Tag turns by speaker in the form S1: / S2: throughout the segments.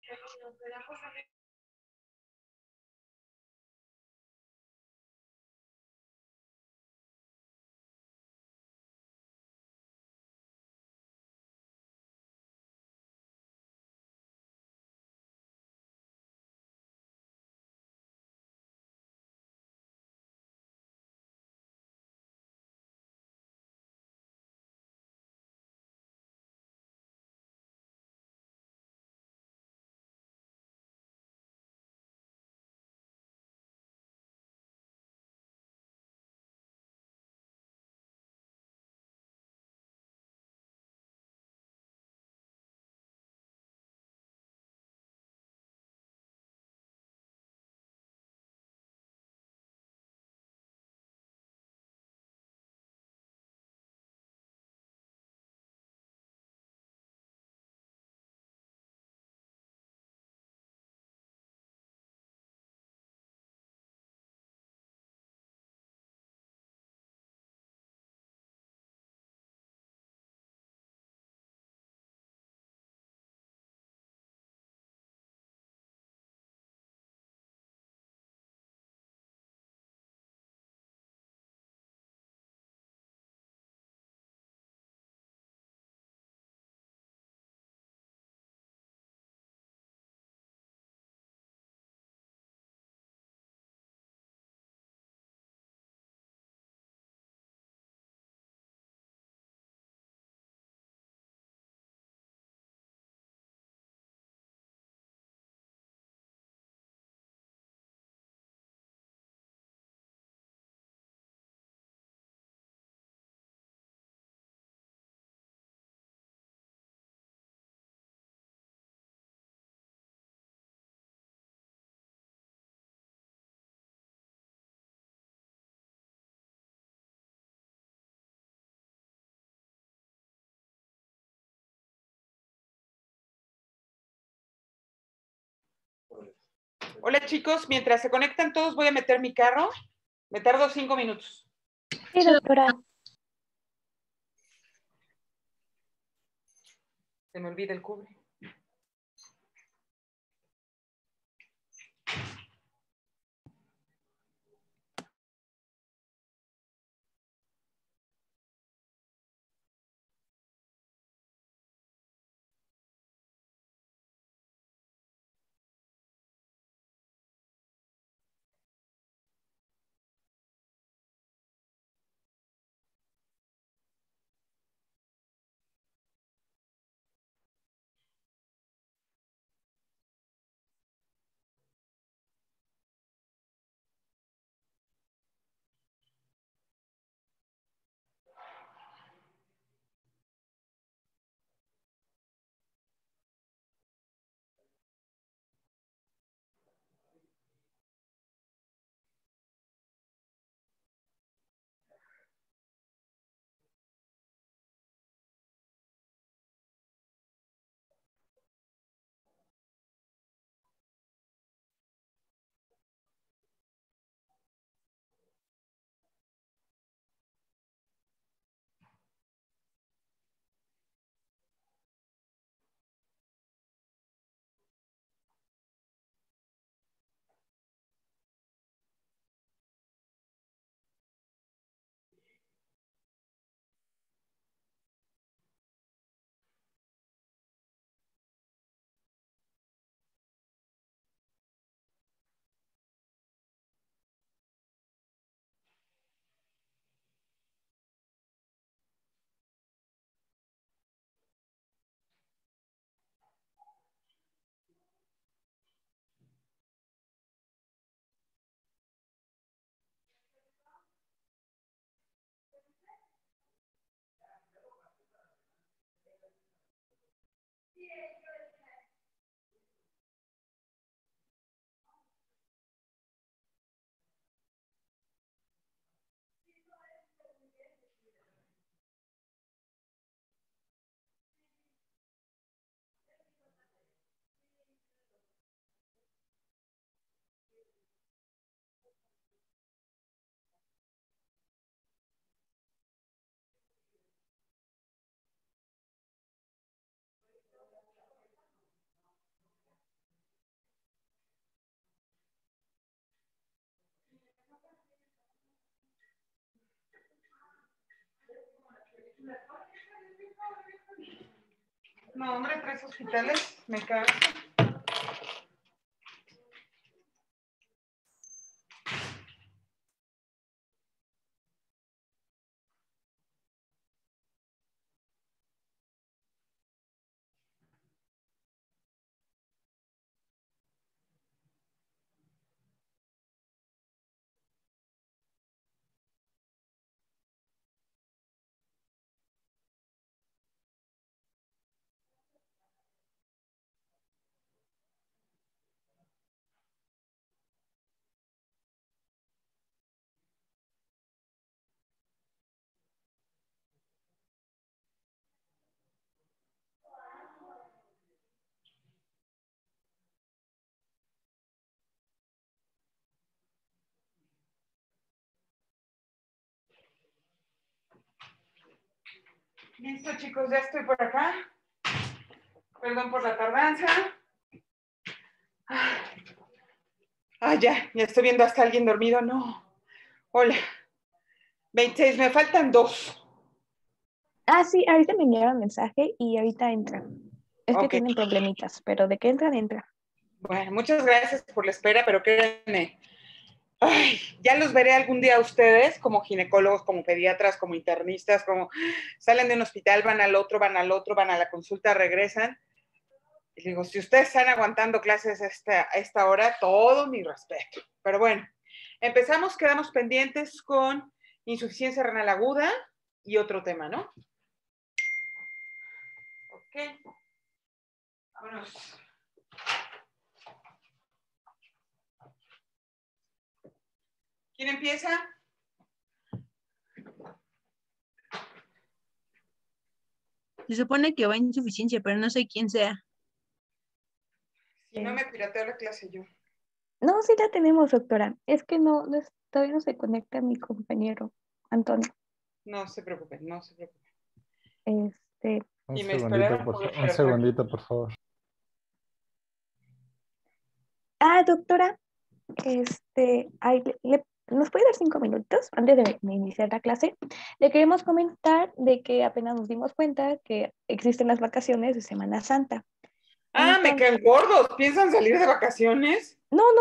S1: Hola chicos, mientras se conectan todos voy a meter mi carro. Me tardo 5 minutos.
S2: Sí, doctora.
S1: Se me olvida el cubre. No, hombre, 3 hospitales, me cago. Listo, chicos, ya estoy por acá. Perdón por la tardanza. Ya estoy viendo hasta alguien dormido. No. Hola. 26, me faltan 2.
S2: Ah, sí, ahorita me enviaron mensaje y ahorita entran. Es que
S1: Ok.
S2: tienen problemitas, pero de que entran, entra.
S1: Bueno, muchas gracias por la espera, pero créanme, ya los veré algún día a ustedes como ginecólogos, como pediatras, como internistas, como salen de un hospital, van al otro, van al otro, van a la consulta, regresan. Y digo, si ustedes están aguantando clases a esta hora, todo mi respeto. Pero bueno, empezamos, quedamos pendientes con insuficiencia renal aguda y otro tema, ¿no? Ok. Vámonos. ¿Quién empieza?
S3: Se supone que va a insuficiencia, pero no sé quién sea.
S1: Si no me pirateo la clase yo.
S2: No, sí la tenemos, doctora. Es que todavía no se conecta mi compañero, Antonio.
S1: No se preocupen, no se preocupen.
S2: Este,
S1: Y me esperaron
S4: Un segundito, por favor.
S2: doctora, ¿nos puede dar 5 minutos antes de iniciar la clase? Le queremos comentar de que apenas nos dimos cuenta que existen las vacaciones de Semana Santa.
S1: Me caen gordos. ¿Piensan salir de vacaciones?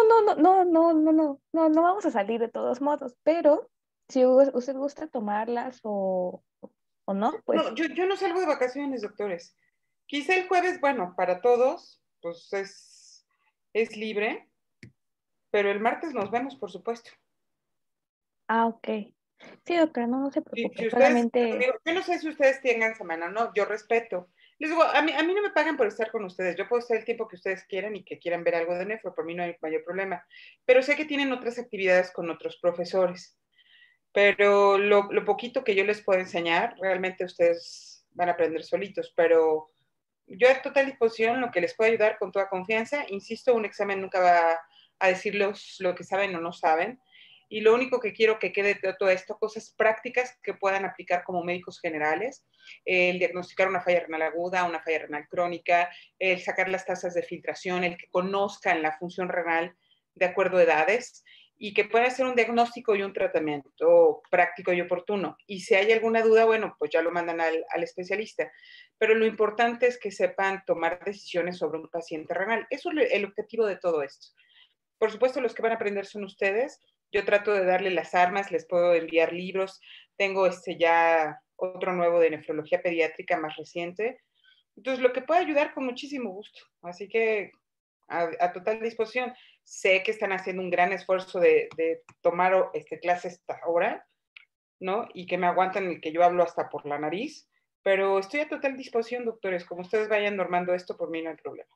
S2: No vamos a salir de todos modos, pero si usted gusta tomarlas o no, pues.
S1: No, yo no salgo de vacaciones, doctores. Quizá el jueves, bueno, para todos, pues es libre, pero el martes nos vemos, por supuesto.
S2: Ok. Sí, doctora, no se preocupe,
S1: Si ustedes,
S2: solamente.
S1: yo no sé si ustedes tengan semana, no, yo respeto. Les digo, a mí no me pagan por estar con ustedes. Yo puedo estar el tiempo que ustedes quieran y que quieran ver algo de nefro, por mí no hay mayor problema. Pero sé que tienen otras actividades con otros profesores. Pero lo poquito que yo les puedo enseñar, realmente ustedes van a aprender solitos. Pero yo a total disposición, lo que les pueda ayudar con toda confianza. Insisto, un examen nunca va a decirles lo que saben o no saben. Y lo único que quiero que quede de todo esto, cosas prácticas que puedan aplicar como médicos generales, el diagnosticar una falla renal aguda, una falla renal crónica, el sacar las tasas de filtración, el que conozcan la función renal de acuerdo a edades y que puedan hacer un diagnóstico y un tratamiento práctico y oportuno. Y si hay alguna duda, bueno, pues ya lo mandan al especialista. Pero lo importante es que sepan tomar decisiones sobre un paciente renal. Eso es el objetivo de todo esto. Por supuesto, los que van a aprender son ustedes. Yo trato de darle las armas, les puedo enviar libros. Tengo ya otro nuevo de nefrología pediátrica más reciente. Entonces, lo que puede ayudar con muchísimo gusto. Así que a total disposición. Sé que están haciendo un gran esfuerzo de tomar clases hasta ahora, ¿no? Y que me aguantan y que yo hablo hasta por la nariz. Pero estoy a total disposición, doctores. Como ustedes vayan normando esto, por mí no hay problema.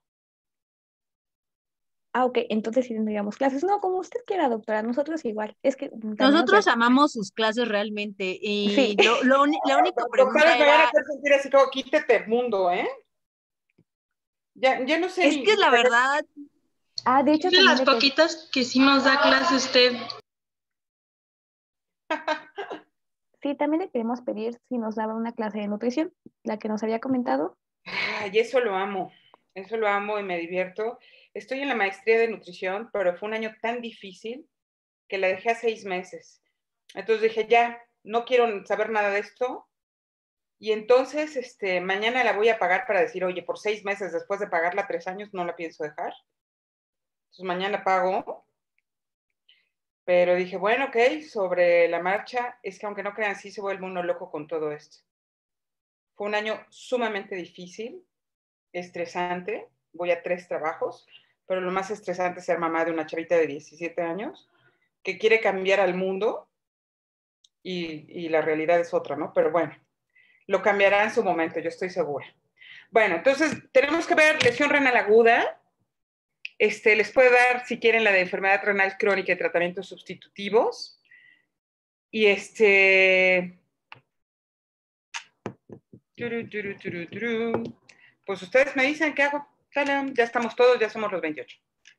S2: Ok, entonces sí tendríamos clases. No, como usted quiera, doctora, nosotros igual. Es que también
S3: Nosotros amamos sus clases realmente
S2: Sí.
S3: y la única
S1: Doctores
S3: pregunta
S1: me van a
S3: era,
S1: hacer sentir así como, quítate el mundo, ¿eh? Ya no sé
S3: es
S1: ni...
S3: que la verdad,
S2: De hecho,
S5: Es de
S2: también
S5: las poquitas que sí nos da clase usted.
S2: sí, también le queremos pedir si nos daba una clase de nutrición, la que nos había comentado.
S1: Ay, eso lo amo y me divierto. Estoy en la maestría de nutrición, pero fue un año tan difícil que la dejé a 6 meses. Entonces dije, ya, no quiero saber nada de esto Y entonces, mañana la voy a pagar para decir, oye, por 6 meses después de pagarla 3 años, no la pienso dejar. Entonces mañana pago. Pero dije, bueno, ok, sobre la marcha, es que aunque no crean, sí se vuelve uno loco con todo esto. Fue un año sumamente difícil, estresante. Voy a 3 trabajos, pero lo más estresante es ser mamá de una chavita de 17 años que quiere cambiar al mundo y la realidad es otra, ¿no? Pero bueno, lo cambiará en su momento, yo estoy segura. Bueno, entonces tenemos que ver lesión renal aguda. Les puedo dar, si quieren, la de enfermedad renal crónica y tratamientos sustitutivos. Y pues ustedes me dicen qué hago. Ya estamos todos, ya somos los 28.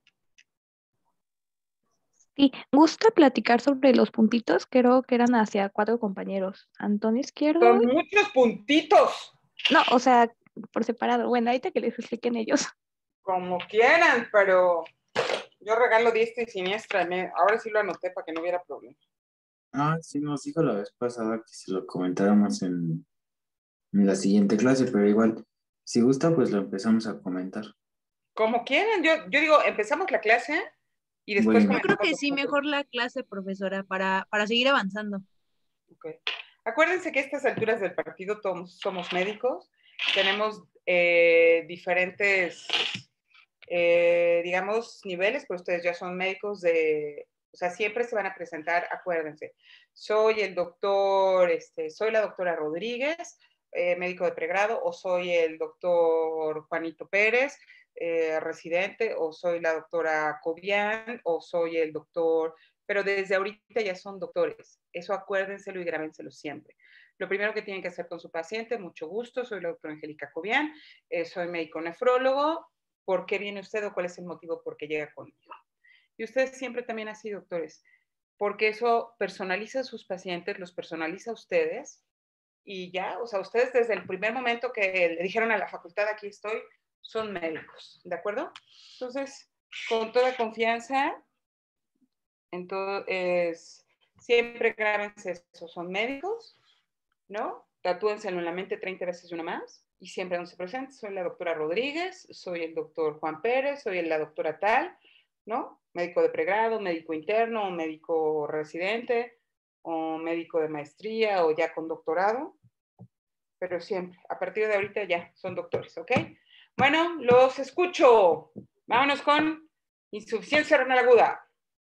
S2: Sí, gusta platicar sobre los puntitos, creo que eran hacia 4 compañeros. Antonio Izquierdo.
S1: Son muchos puntitos.
S2: No, o sea, por separado. Bueno, ahorita que les expliquen ellos.
S1: Como quieran, pero yo regalo diestra y siniestra. Ahora sí lo anoté para que no hubiera problema.
S6: Ah, sí, nos dijo la vez pasada que si lo comentáramos en la siguiente clase, pero igual, si gusta, pues lo empezamos a comentar.
S1: Como quieran, yo digo, empezamos la clase y después
S6: Bueno.
S3: Yo creo que sí, mejor la clase, profesora, para seguir avanzando.
S1: Okay. Acuérdense que a estas alturas del partido todos somos médicos, tenemos diferentes, digamos, niveles, pero ustedes ya son médicos o sea, siempre se van a presentar, acuérdense, soy el doctor, soy la doctora Rodríguez, médico de pregrado, o soy el doctor Juanito Pérez, residente, o soy la doctora Cobian, o soy el doctor, pero desde ahorita ya son doctores. Eso acuérdenselo y grábenselo siempre. Lo primero que tienen que hacer con su paciente, mucho gusto, soy la doctora Angélica Cobian, soy médico nefrólogo. ¿Por qué viene usted o cuál es el motivo por qué llega conmigo? Y ustedes siempre también así, doctores, porque eso personaliza a sus pacientes, los personaliza a ustedes y ya, o sea, ustedes desde el primer momento que le dijeron a la facultad, aquí estoy, son médicos, ¿de acuerdo? Entonces, con toda confianza, entonces, siempre grábense eso, son médicos, ¿no? Tatúenselo en la mente 30 veces y una más y siempre donde se presente, soy la doctora Rodríguez, soy el doctor Juan Pérez, soy la doctora tal, ¿no? Médico de pregrado, médico interno, médico residente, o médico de maestría, o ya con doctorado, pero siempre, a partir de ahorita ya son doctores, ¿ok? Bueno, los escucho. Vámonos con insuficiencia renal aguda.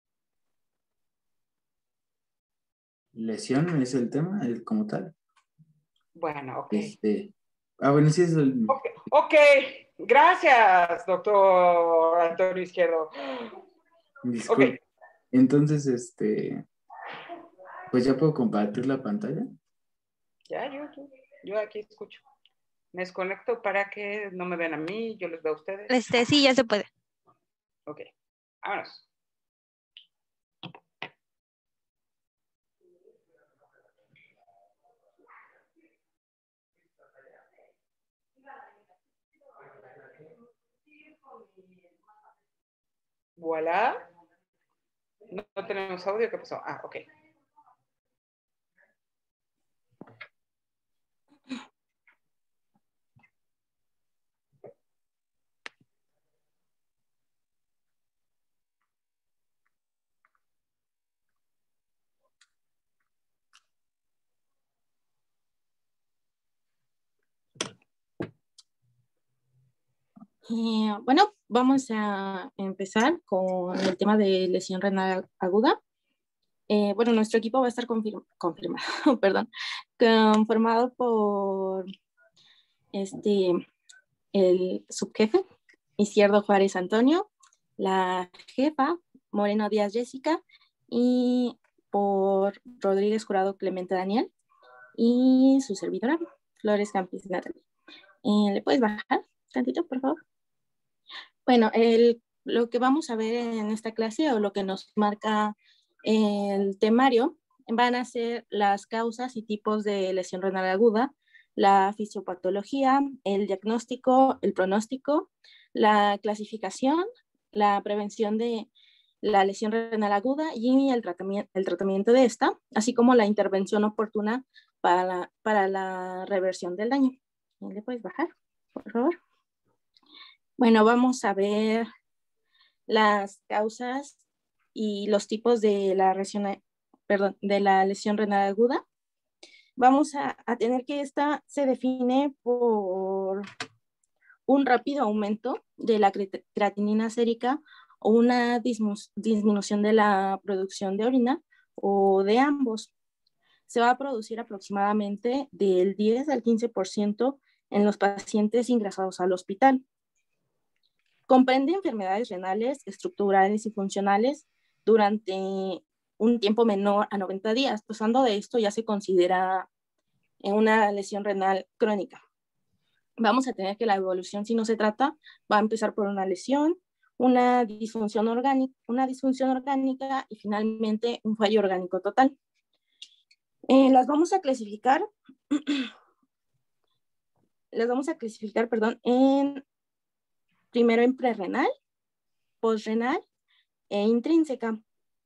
S6: Lesión es el tema, como tal.
S1: Bueno, ok.
S6: Bueno, sí es el...
S1: Ok, gracias, doctor Antonio Izquierdo.
S6: Disculpe.
S1: Okay.
S6: Entonces, pues ya puedo compartir la pantalla.
S1: Ya, yo aquí escucho. Me desconecto para que no me vean a mí, yo les veo a ustedes.
S3: Sí, ya se puede.
S1: Ok, vámonos. Voilà. No tenemos audio, ¿qué pasó? Ah, ok.
S5: Bueno, vamos a empezar con el tema de lesión renal aguda. Bueno, nuestro equipo va a estar confirmado, perdón, conformado por el subjefe, Izquierdo Juárez Antonio, la jefa, Moreno Díaz Jessica, y por Rodríguez Jurado Clemente Daniel, y su servidora, Flores Campis Natalie. ¿Le puedes bajar tantito, por favor? Bueno, lo que vamos a ver en esta clase o lo que nos marca el temario van a ser las causas y tipos de lesión renal aguda, la fisiopatología, el diagnóstico, el pronóstico, la clasificación, la prevención de la lesión renal aguda y el tratamiento de esta, así como la intervención oportuna para la reversión del daño. ¿Le puedes bajar, por favor? Bueno, vamos a ver las causas y los tipos de la lesión renal aguda. Vamos a tener que esta se define por un rápido aumento de la creatinina sérica o una disminución de la producción de orina o de ambos. Se va a producir aproximadamente del 10 al 15% en los pacientes ingresados al hospital. Comprende enfermedades renales, estructurales y funcionales durante un tiempo menor a 90 días. Pasando de esto ya se considera una lesión renal crónica. Vamos a tener que la evolución, si no se trata, va a empezar por una lesión, una disfunción orgánica y finalmente un fallo orgánico total. Las vamos a clasificar, primero en prerrenal, posrenal e intrínseca.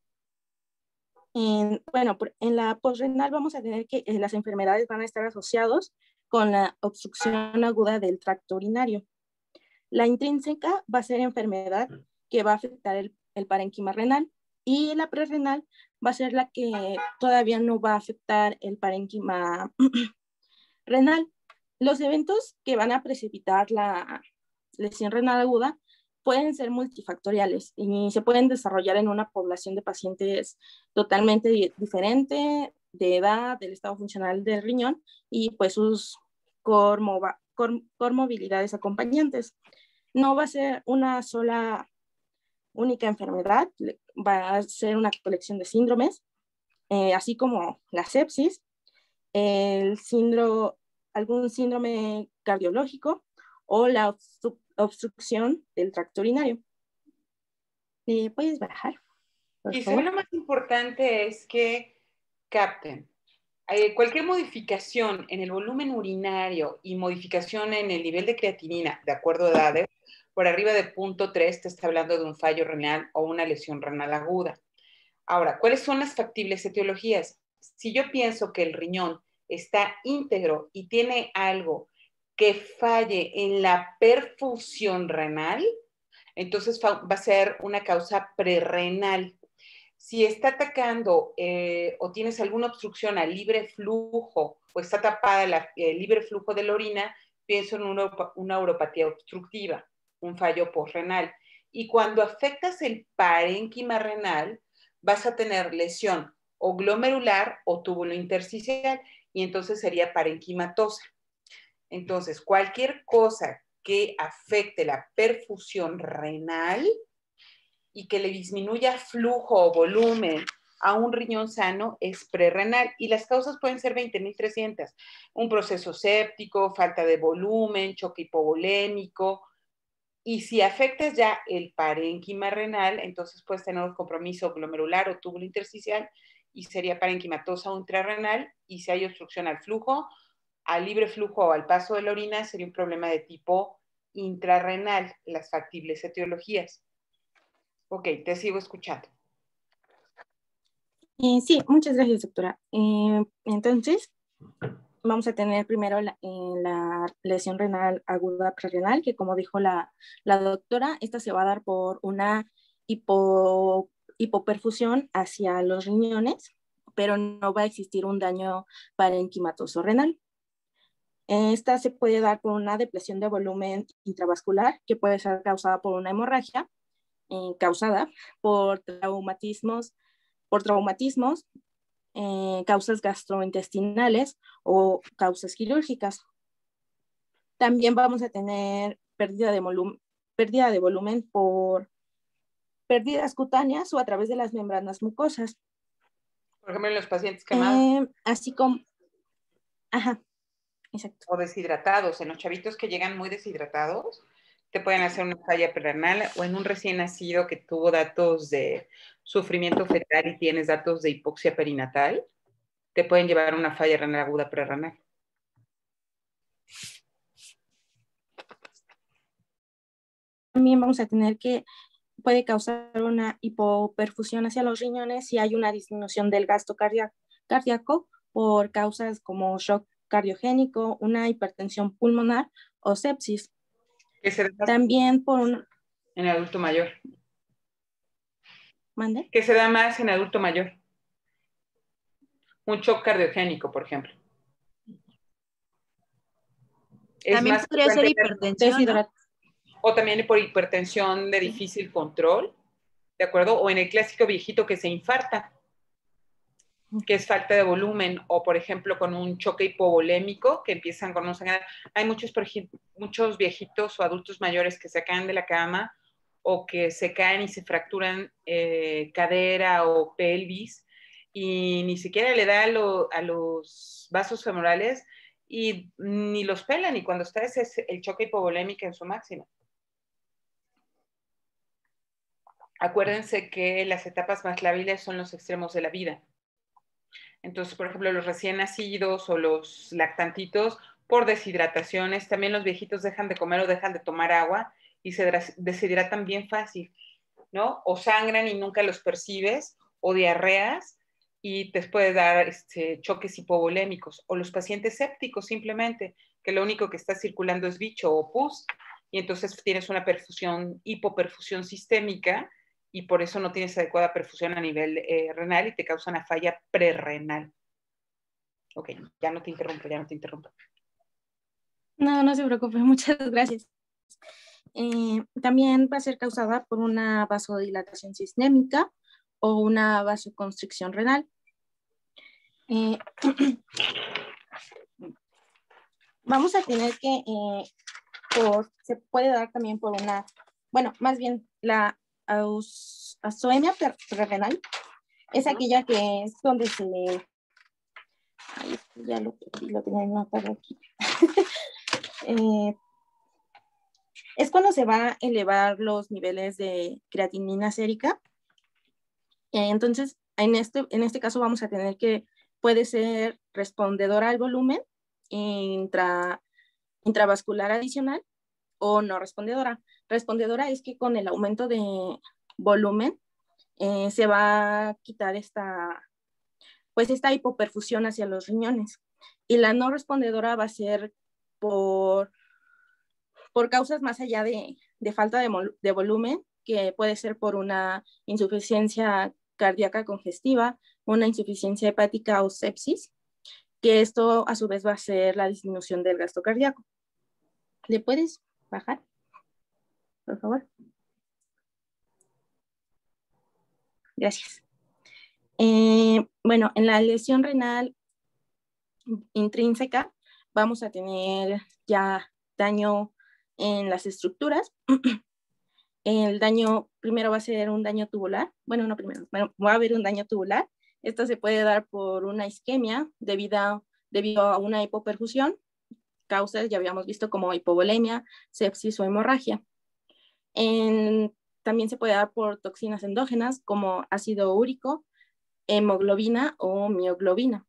S5: En la posrenal vamos a tener que las enfermedades van a estar asociados con la obstrucción aguda del tracto urinario. La intrínseca va a ser enfermedad que va a afectar el parénquima renal y la prerrenal va a ser la que todavía no va a afectar el parénquima renal. Los eventos que van a precipitar la lesión renal aguda pueden ser multifactoriales y se pueden desarrollar en una población de pacientes totalmente diferente, de edad, del estado funcional del riñón y pues sus comorbilidades acompañantes. No va a ser una sola única enfermedad, va a ser una colección de síndromes, así como la sepsis, algún síndrome cardiológico o la obstrucción del tracto urinario. ¿Puedes bajar, por
S1: Quizá
S5: favor?
S1: lo más importante es que capten cualquier modificación en el volumen urinario y modificación en el nivel de creatinina, de acuerdo a edades, por arriba de 0.3 te está hablando de un fallo renal o una lesión renal aguda. Ahora, ¿cuáles son las factibles etiologías? Si yo pienso que el riñón está íntegro y tiene algo que falle en la perfusión renal, entonces va a ser una causa prerrenal. Si está atacando o tienes alguna obstrucción al libre flujo o está tapada el libre flujo de la orina, pienso en una uropatía obstructiva, un fallo posrenal. Y cuando afectas el parénquima renal, vas a tener lesión o glomerular o túbulo intersticial y entonces sería parenquimatosa. Entonces, cualquier cosa que afecte la perfusión renal y que le disminuya flujo o volumen a un riñón sano es prerrenal y las causas pueden ser 20.300. Un proceso séptico, falta de volumen, choque hipovolémico. Y si afectas ya el parénquima renal, entonces puedes tener un compromiso glomerular o túbulo intersticial y sería parenquimatosa o intrarrenal. Y si hay obstrucción al flujo, al libre flujo o al paso de la orina, sería un problema de tipo intrarrenal, las factibles etiologías. Ok, te sigo escuchando.
S5: Sí, muchas gracias, doctora. Entonces, vamos a tener primero la lesión renal aguda prerrenal, que como dijo la doctora, esta se va a dar por una hipoperfusión hacia los riñones, pero no va a existir un daño parenquimatoso renal. Esta se puede dar por una depresión de volumen intravascular, que puede ser causada por una hemorragia, causada por traumatismos, causas gastrointestinales o causas quirúrgicas. También vamos a tener pérdida de volumen por pérdidas cutáneas o a través de las membranas mucosas.
S1: Por ejemplo, en los pacientes quemados.
S5: Así como... Ajá, exacto.
S1: O deshidratados. En los chavitos que llegan muy deshidratados, te pueden hacer una falla prerrenal o en un recién nacido que tuvo datos de sufrimiento fetal y tienes datos de hipoxia perinatal, te pueden llevar a una falla renal aguda prerrenal.
S5: También vamos a tener que puede causar una hipoperfusión hacia los riñones si hay una disminución del gasto cardíaco por causas como shock cardiogénico, una hipertensión pulmonar o sepsis.
S1: Que se da
S5: También por un...
S1: en adulto mayor.
S5: ¿Mande?
S1: Que se da más en adulto mayor. Un shock cardiogénico, por ejemplo. Es
S3: También
S1: más
S3: podría ser
S1: frecuente,
S3: hipertensión, ¿no?
S1: o también por hipertensión de difícil control, ¿de acuerdo? O en el clásico viejito que se infarta, que es falta de volumen, o por ejemplo con un choque hipovolémico, que empiezan con un sangrado. Hay muchos viejitos o adultos mayores que se caen de la cama o que se caen y se fracturan cadera o pelvis y ni siquiera le da a los vasos femorales y ni los pelan, y cuando está ese es el choque hipovolémico en su máximo. Acuérdense que las etapas más lábiles son los extremos de la vida. Entonces, por ejemplo, los recién nacidos o los lactantitos, por deshidrataciones, también los viejitos dejan de comer o dejan de tomar agua y se deshidratan bien fácil, ¿no? O sangran y nunca los percibes, o diarreas, y te puede dar choques hipovolémicos, o los pacientes sépticos simplemente, que lo único que está circulando es bicho o pus, y entonces tienes una perfusión, hipoperfusión sistémica, y por eso no tienes adecuada perfusión a nivel renal y te causa una falla prerrenal. Ok, ya no te interrumpo.
S5: No, no se preocupe, muchas gracias. También va a ser causada por una vasodilatación sistémica o una vasoconstricción renal. Vamos a tener que, se puede dar también por una, bueno, más bien la azoemia prerrenal es aquella que es donde se le, ay, ya lo tenía anotado aquí. Es cuando se va a elevar los niveles de creatinina sérica. Entonces, en este caso vamos a tener que puede ser respondedora al volumen intravascular adicional o no respondedora. Respondedora es que con el aumento de volumen se va a quitar esta hipoperfusión hacia los riñones. Y la no respondedora va a ser por causas más allá de falta de volumen, que puede ser por una insuficiencia cardíaca congestiva, una insuficiencia hepática o sepsis, que esto a su vez va a ser la disminución del gasto cardíaco. ¿Le puedes bajar, por favor? Gracias. Bueno, en la lesión renal intrínseca vamos a tener ya daño en las estructuras. El daño primero va a ser un daño tubular. Bueno, no primero, va a haber un daño tubular. Esto se puede dar por una isquemia debido a una hipoperfusión. Causas ya habíamos visto como hipovolemia, sepsis o hemorragia. También se puede dar por toxinas endógenas como ácido úrico, hemoglobina o mioglobina.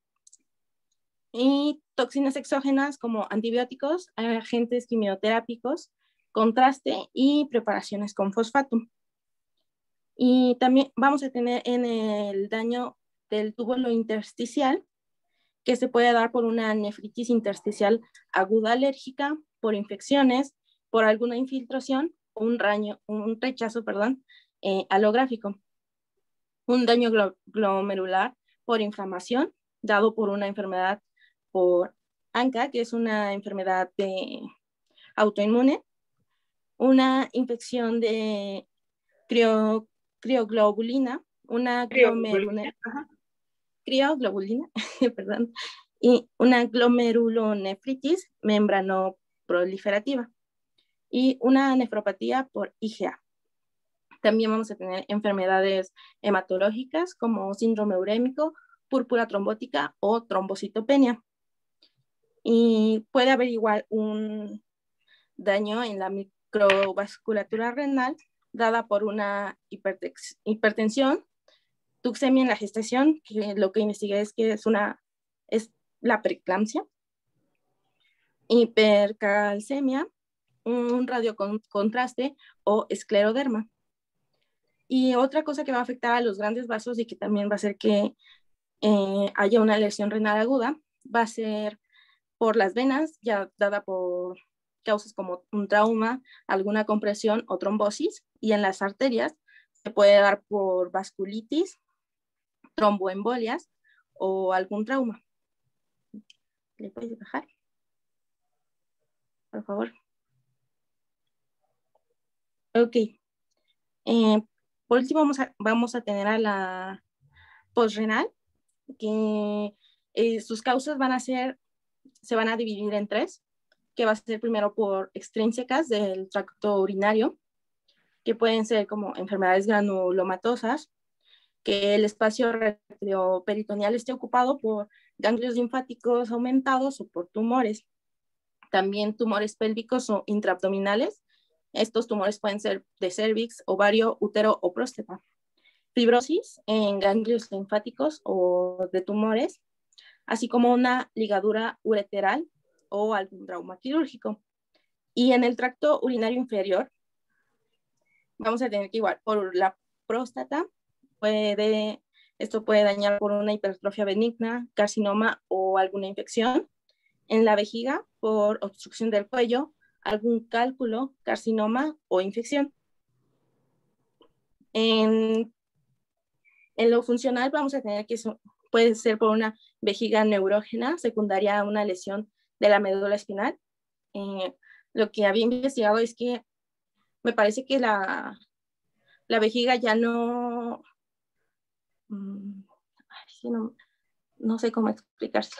S5: Y toxinas exógenas como antibióticos, agentes quimioterápicos, contraste y preparaciones con fosfato. Y también vamos a tener en el daño del túbulo intersticial, que se puede dar por una nefritis intersticial aguda alérgica, por infecciones, por alguna infiltración o un rechazo alográfico. Un daño glomerular por inflamación, dado por una enfermedad por ANCA, que es una enfermedad autoinmune, una infección de crioglobulina, crioglobulina, perdón, y una glomerulonefritis membranoproliferativa y una nefropatía por IgA. También vamos a tener enfermedades hematológicas como síndrome urémico, púrpura trombótica o trombocitopenia. Y puede haber igual un daño en la microvasculatura renal dada por una hipertensión, tuxemia en la gestación, que lo que investigué es que es la preeclampsia, hipercalcemia, un radiocontraste o escleroderma. Y otra cosa que va a afectar a los grandes vasos y que también va a hacer que haya una lesión renal aguda, va a ser por las venas, ya dada por causas como un trauma, alguna compresión o trombosis, y en las arterias se puede dar por vasculitis, tromboembolias o algún trauma. ¿Le puedes bajar? Por favor. Ok. Por último vamos a tener a la postrenal, que sus causas se van a dividir en 3, que va a ser primero por extrínsecas del tracto urinario, que pueden ser como enfermedades granulomatosas, que el espacio peritoneal esté ocupado por ganglios linfáticos aumentados o por tumores. También tumores pélvicos o intraabdominales. Estos tumores pueden ser de cervix, ovario, útero o próstata. Fibrosis en ganglios linfáticos o de tumores, así como una ligadura ureteral o algún trauma quirúrgico. Y en el tracto urinario inferior, vamos a tener que igual, por la próstata, esto puede dañar por una hipertrofia benigna, carcinoma o alguna infección. En la vejiga, por obstrucción del cuello, algún cálculo, carcinoma o infección. En lo funcional vamos a tener que puede ser por una vejiga neurógena secundaria a una lesión de la médula espinal. Lo que había investigado es que me parece que la vejiga ya no, no sé cómo explicárselo.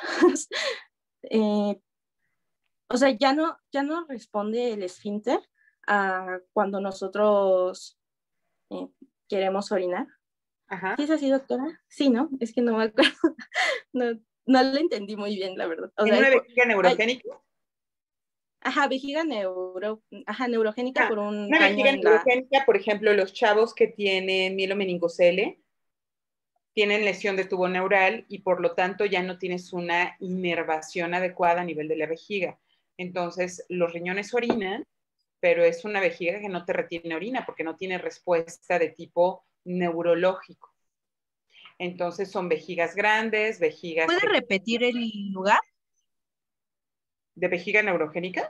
S5: O sea, ya no responde el esfínter a cuando nosotros queremos orinar.
S1: Ajá.
S5: ¿Sí es así, doctora? Sí, ¿no? Es que no me acuerdo. No lo entendí muy bien, la verdad. O
S1: ¿En
S5: sea,
S1: una vejiga neurogénica?
S5: Ajá, vejiga neurogénica por un
S1: Una
S5: daño
S1: vejiga
S5: en la...
S1: neurogénica, por ejemplo, los chavos que tienen mielomeningocele tienen lesión de tubo neural y por lo tanto ya no tienes una inervación adecuada a nivel de la vejiga. Entonces, los riñones orinan, pero es una vejiga que no te retiene orina porque no tiene respuesta de tipo neurológico. Entonces, son vejigas grandes, vejigas...
S3: ¿Puede repetir el lugar?
S1: ¿De vejiga neurogénica?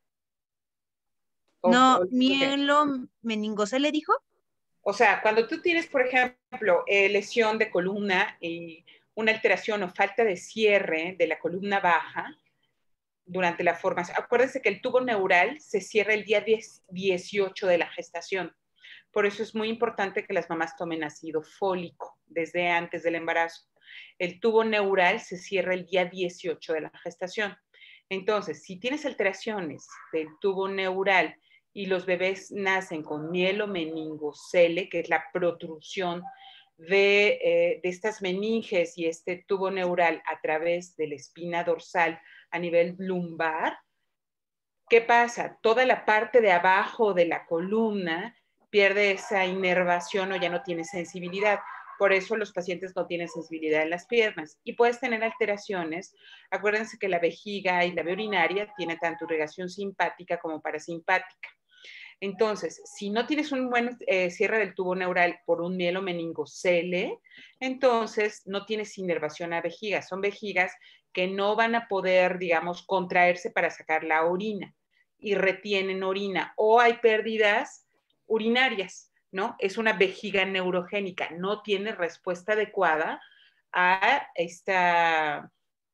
S3: No, mielo meningocele dijo.
S1: O sea, cuando tú tienes, por ejemplo, lesión de columna y una alteración o falta de cierre de la columna baja durante la formación, acuérdense que el tubo neural se cierra el día 18 de la gestación. Por eso es muy importante que las mamás tomen ácido fólico desde antes del embarazo. El tubo neural se cierra el día 18 de la gestación. Entonces, si tienes alteraciones del tubo neural y los bebés nacen con mielomeningocele, que es la protrusión de estas meninges y este tubo neural a través de la espina dorsal a nivel lumbar, ¿qué pasa? Toda la parte de abajo de la columna pierde esa inervación o ya no tiene sensibilidad. Por eso los pacientes no tienen sensibilidad en las piernas y puedes tener alteraciones. Acuérdense que la vejiga y la vía urinaria tiene tanto irrigación simpática como parasimpática. Entonces, si no tienes un buen cierre del tubo neural por un mielomeningocele, entonces no tienes inervación a vejigas. Son vejigas que no van a poder, digamos, contraerse para sacar la orina y retienen orina. O hay pérdidas urinarias, ¿no? Es una vejiga neurogénica, no tiene respuesta adecuada a esa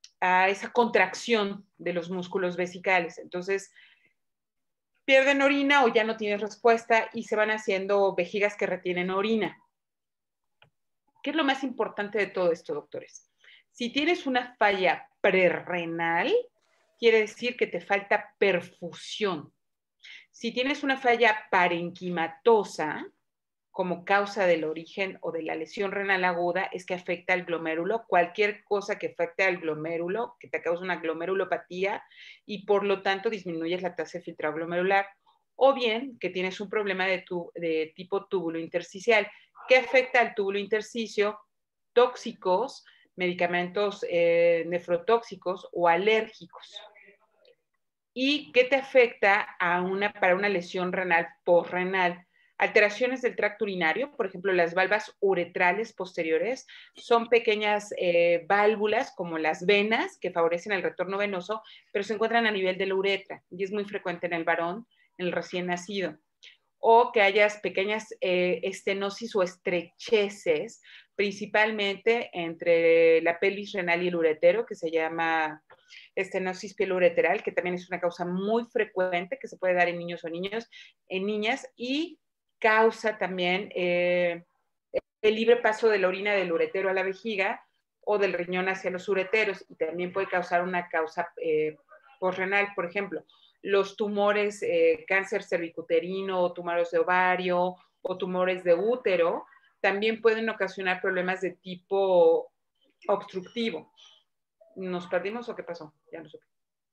S1: contracción de los músculos vesicales. Entonces, pierden orina o ya no tienes respuesta y se van haciendo vejigas que retienen orina. ¿Qué es lo más importante de todo esto, doctores? Si tienes una falla prerrenal, quiere decir que te falta perfusión. Si tienes una falla parenquimatosa, como causa del origen o de la lesión renal aguda, es que afecta al glomérulo. Cualquier cosa que afecte al glomérulo, que te cause una glomerulopatía y por lo tanto disminuyes la tasa de filtrado glomerular. O bien que tienes un problema de tipo túbulo intersticial, que afecta al túbulo intersticio, tóxicos, medicamentos nefrotóxicos o alérgicos. ¿Y qué te afecta para una lesión renal postrenal? Alteraciones del tracto urinario, por ejemplo, las valvas uretrales posteriores son pequeñas válvulas como las venas que favorecen el retorno venoso, pero se encuentran a nivel de la uretra y es muy frecuente en el varón, en el recién nacido. O que hayas pequeñas estenosis o estrecheces, principalmente entre la pelvis renal y el uretero, que se llama estenosis pieloureteral, que también es una causa muy frecuente que se puede dar en niños o en niñas, y causa también el libre paso de la orina del uretero a la vejiga o del riñón hacia los ureteros, y también puede causar una causa posrenal, por ejemplo, los tumores, cáncer cervicuterino o tumores de ovario o tumores de útero, también pueden ocasionar problemas de tipo obstructivo. ¿Nos perdimos o qué pasó? Ya no supe.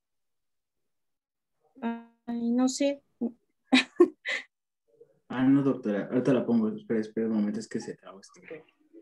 S5: Ay, no sé.
S6: Ah, no, doctora. Ahorita la pongo. Espera un momento, es que se trabó esto.
S1: Okay.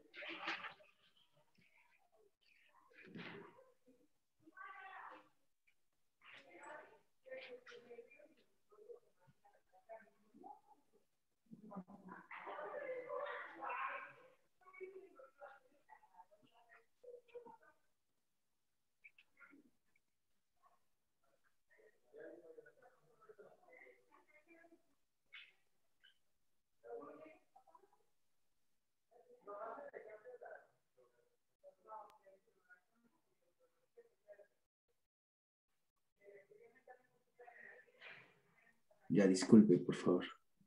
S6: Ya, disculpe, por favor.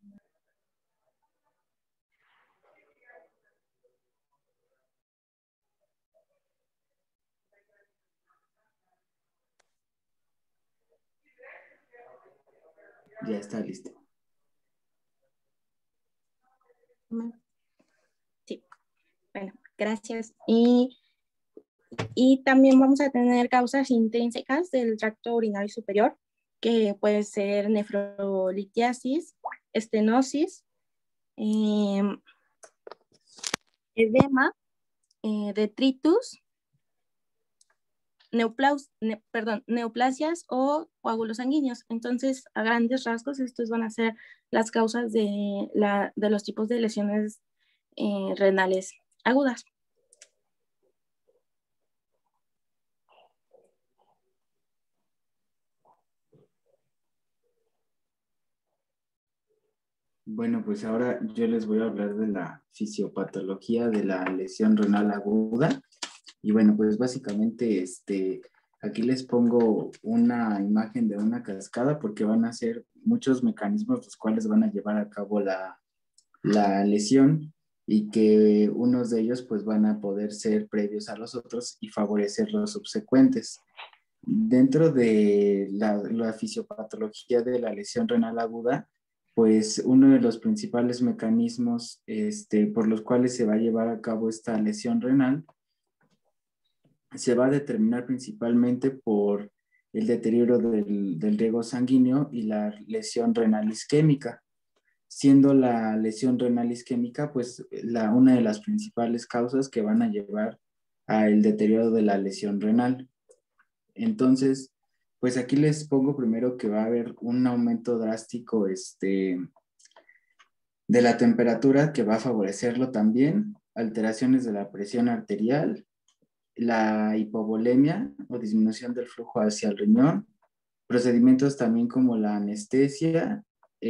S6: Ya está listo.
S5: Sí, bueno, gracias. Y también vamos a tener causas intrínsecas del tracto urinario superior, que puede ser nefrolitiasis, estenosis, edema, detritus, neoplasias o coágulos sanguíneos. Entonces, a grandes rasgos, estos van a ser las causas de los tipos de lesiones renales agudas.
S6: Bueno, pues ahora yo les voy a hablar de la fisiopatología de la lesión renal aguda. Y bueno, pues básicamente aquí les pongo una imagen de una cascada porque van a ser muchos mecanismos los cuales van a llevar a cabo la lesión, y que unos de ellos pues van a poder ser previos a los otros y favorecer los subsecuentes. Dentro de la fisiopatología de la lesión renal aguda, pues uno de los principales mecanismos por los cuales se va a llevar a cabo esta lesión renal se va a determinar principalmente por el deterioro del riego sanguíneo y la lesión renal isquémica, siendo la lesión renal isquémica pues una de las principales causas que van a llevar al deterioro de la lesión renal. Entonces, pues aquí les pongo primero que va a haber un aumento drástico de la temperatura, que va a favorecerlo también, alteraciones de la presión arterial, la hipovolemia o disminución del flujo hacia el riñón, procedimientos también como la anestesia,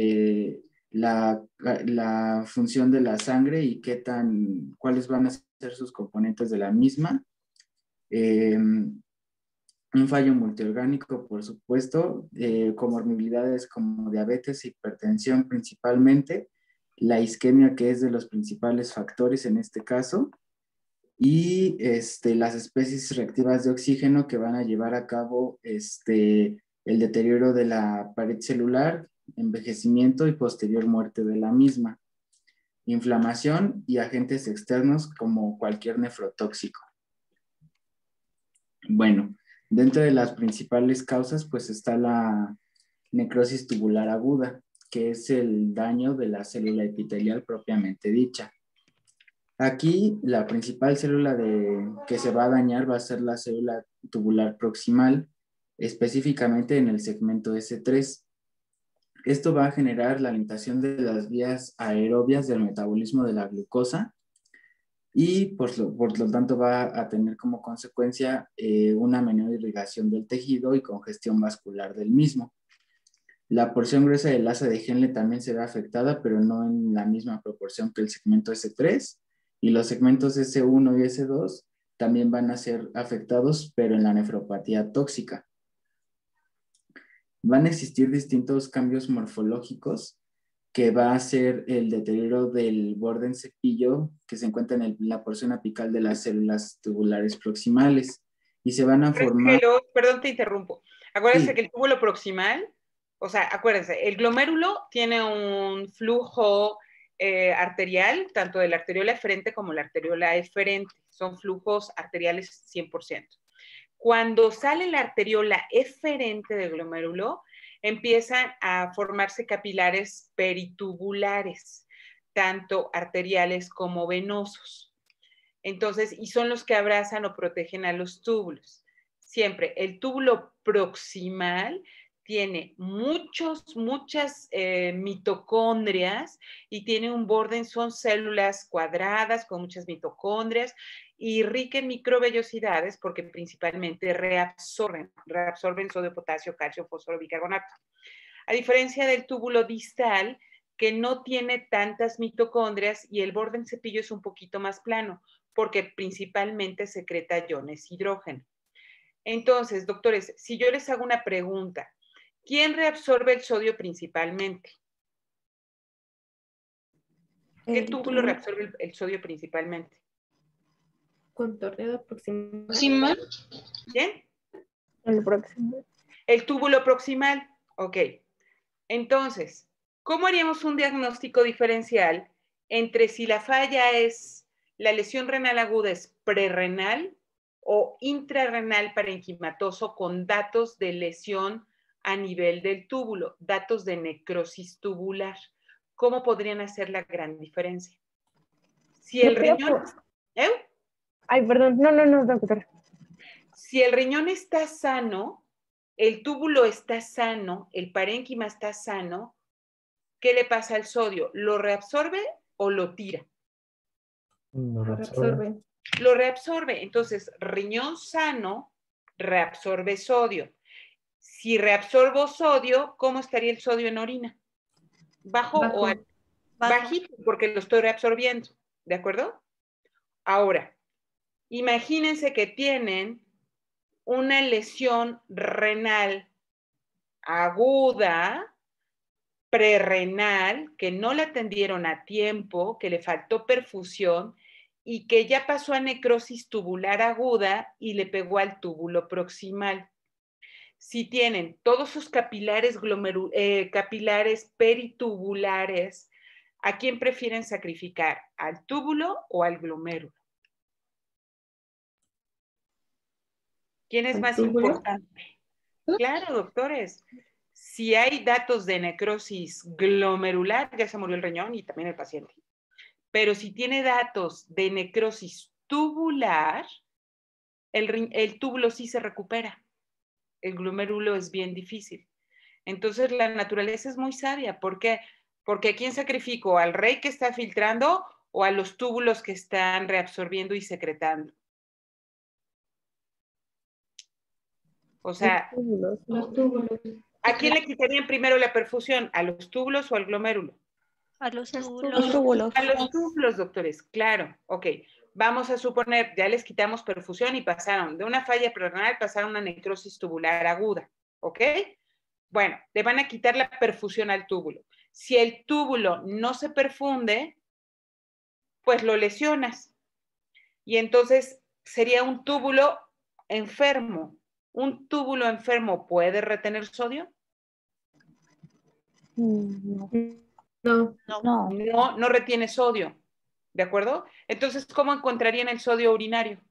S6: la función de la sangre y cuáles van a ser sus componentes de la misma, un fallo multiorgánico, por supuesto, comorbilidades como diabetes, hipertensión principalmente, la isquemia, que es de los principales factores en este caso, y las especies reactivas de oxígeno que van a llevar a cabo el deterioro de la pared celular, envejecimiento y posterior muerte de la misma, inflamación y agentes externos como cualquier nefrotóxico. Bueno, dentro de las principales causas pues está la necrosis tubular aguda, que es el daño de la célula epitelial propiamente dicha. Aquí la principal célula que se va a dañar va a ser la célula tubular proximal, específicamente en el segmento S3. Esto va a generar la limitación de las vías aerobias del metabolismo de la glucosa y por lo tanto va a tener como consecuencia una menor irrigación del tejido y congestión vascular del mismo. La porción gruesa del asa de Henle también se ve afectada, pero no en la misma proporción que el segmento S3, y los segmentos S1 y S2 también van a ser afectados, pero en la nefropatía tóxica. Van a existir distintos cambios morfológicos que va a ser el deterioro del borde en cepillo que se encuentra en la porción apical de las células tubulares proximales y se van a formar...
S1: Perdón, te interrumpo. Acuérdense
S6: Sí.
S1: que el túbulo proximal, o sea, acuérdense, el glomérulo tiene un flujo arterial, tanto de la arteriola eferente como la arteriola eferente. Son flujos arteriales 100%. Cuando sale la arteriola eferente del glomérulo, empiezan a formarse capilares peritubulares, tanto arteriales como venosos. Entonces, y son los que abrazan o protegen a los túbulos. Siempre, el túbulo proximal tiene muchas mitocondrias y tiene un borde, son células cuadradas con muchas mitocondrias y rica en microvellosidades porque principalmente reabsorben sodio, potasio, calcio, fósforo, bicarbonato. A diferencia del túbulo distal, que no tiene tantas mitocondrias y el borde en cepillo es un poquito más plano, porque principalmente secreta iones hidrógeno. Entonces, doctores, si yo les hago una pregunta, ¿quién reabsorbe el sodio principalmente? ¿Qué túbulo reabsorbe el sodio principalmente?
S7: Contorneo proximal.
S3: ¿Proximal?
S1: ¿Quién?
S2: El próximo.
S1: El túbulo proximal. Ok. Entonces, ¿cómo haríamos un diagnóstico diferencial entre si la falla es, la lesión renal aguda es prerrenal o intrarrenal parenquimatoso con datos de lesión a nivel del túbulo, datos de necrosis tubular? ¿Cómo podrían hacer la gran diferencia? Si el riñón...
S2: Ay, perdón, no, doctor.
S1: Si el riñón está sano, el túbulo está sano, el parénquima está sano, ¿qué le pasa al sodio? ¿Lo reabsorbe o lo tira?
S4: Lo reabsorbe.
S1: Lo reabsorbe. Entonces, riñón sano reabsorbe sodio. Si reabsorbo sodio, ¿cómo estaría el sodio en orina? ¿Bajo o alto? Bajito, porque lo estoy reabsorbiendo. ¿De acuerdo? Ahora, imagínense que tienen una lesión renal aguda, prerrenal, que no la atendieron a tiempo, que le faltó perfusión y que ya pasó a necrosis tubular aguda y le pegó al túbulo proximal. Si tienen todos sus capilares, capilares peritubulares, ¿a quién prefieren sacrificar? ¿Al túbulo o al glomérulo? ¿Quién es más importante? Claro, doctores. Si hay datos de necrosis glomerular, ya se murió el riñón y también el paciente. Pero si tiene datos de necrosis tubular, el túbulo sí se recupera. El glomérulo es bien difícil. Entonces la naturaleza es muy sabia. ¿Por qué? Porque ¿a quién sacrifico? ¿Al rey que está filtrando o a los túbulos que están reabsorbiendo y secretando? O sea,
S7: Los túbulos.
S1: ¿a quién le quitarían primero la perfusión? ¿A los túbulos o al glomérulo?
S3: A los
S2: Los
S3: túbulos.
S2: túbulos.
S1: A los túbulos, doctores, claro. Ok, vamos a suponer, ya les quitamos perfusión y pasaron de una falla prerrenal, pasaron a una necrosis tubular aguda. ¿Ok? Bueno, le van a quitar la perfusión al túbulo. Si el túbulo no se perfunde, pues lo lesionas. Y entonces sería un túbulo enfermo. ¿Un túbulo enfermo puede retener sodio?
S2: No.
S1: No retiene sodio. ¿De acuerdo? Entonces, ¿cómo encontrarían el sodio urinario?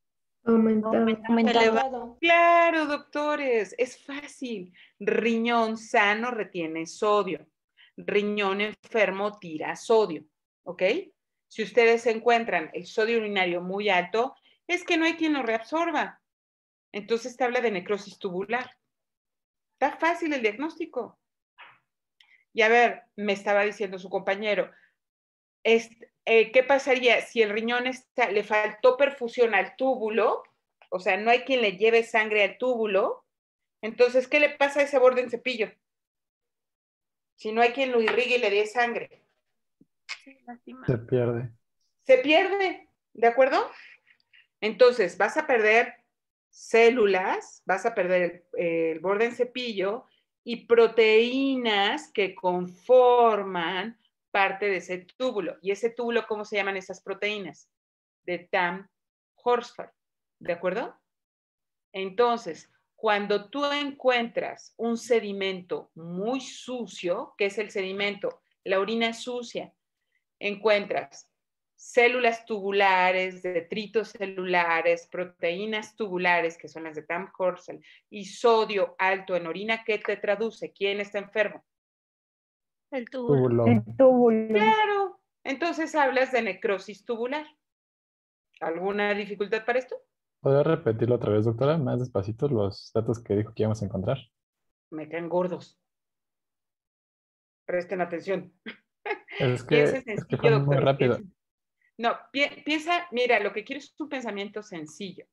S2: Aumentado.
S1: Claro, doctores, es fácil. Riñón sano retiene sodio. Riñón enfermo tira sodio. ¿Ok? Si ustedes encuentran el sodio urinario muy alto, es que no hay quien lo reabsorba. Entonces te habla de necrosis tubular. Está fácil el diagnóstico. Y a ver, me estaba diciendo su compañero, ¿qué pasaría si el riñón le faltó perfusión al túbulo? O sea, no hay quien le lleve sangre al túbulo. Entonces, ¿qué le pasa a ese borde en cepillo? Si no hay quien lo irrigue y le dé sangre.
S4: Se pierde.
S1: Se pierde, ¿de acuerdo? Entonces, vas a perder células, vas a perder el borde en cepillo y proteínas que conforman parte de ese túbulo. ¿Y ese túbulo cómo se llaman esas proteínas? De Tamm-Horsfall, ¿de acuerdo? Entonces, cuando tú encuentras un sedimento muy sucio, ¿qué es el sedimento? La orina sucia. Encuentras células tubulares, detritos celulares, proteínas tubulares, que son las de Tamm-Horsfall, y sodio alto en orina, ¿qué te traduce? ¿Quién está enfermo?
S3: El túbulo.
S4: Túbulo.
S2: El túbulo.
S1: Claro. Entonces hablas de necrosis tubular. ¿Alguna dificultad para esto?
S4: ¿Podría repetirlo otra vez, doctora? Más despacito los datos que dijo que íbamos a encontrar.
S1: Me caen gordos. Presten atención.
S4: Es
S1: Piensen
S4: que
S1: sencillo,
S4: fue muy
S1: doctores.
S4: rápido.
S1: No, piensa, mira, lo que quiero es un pensamiento sencillo.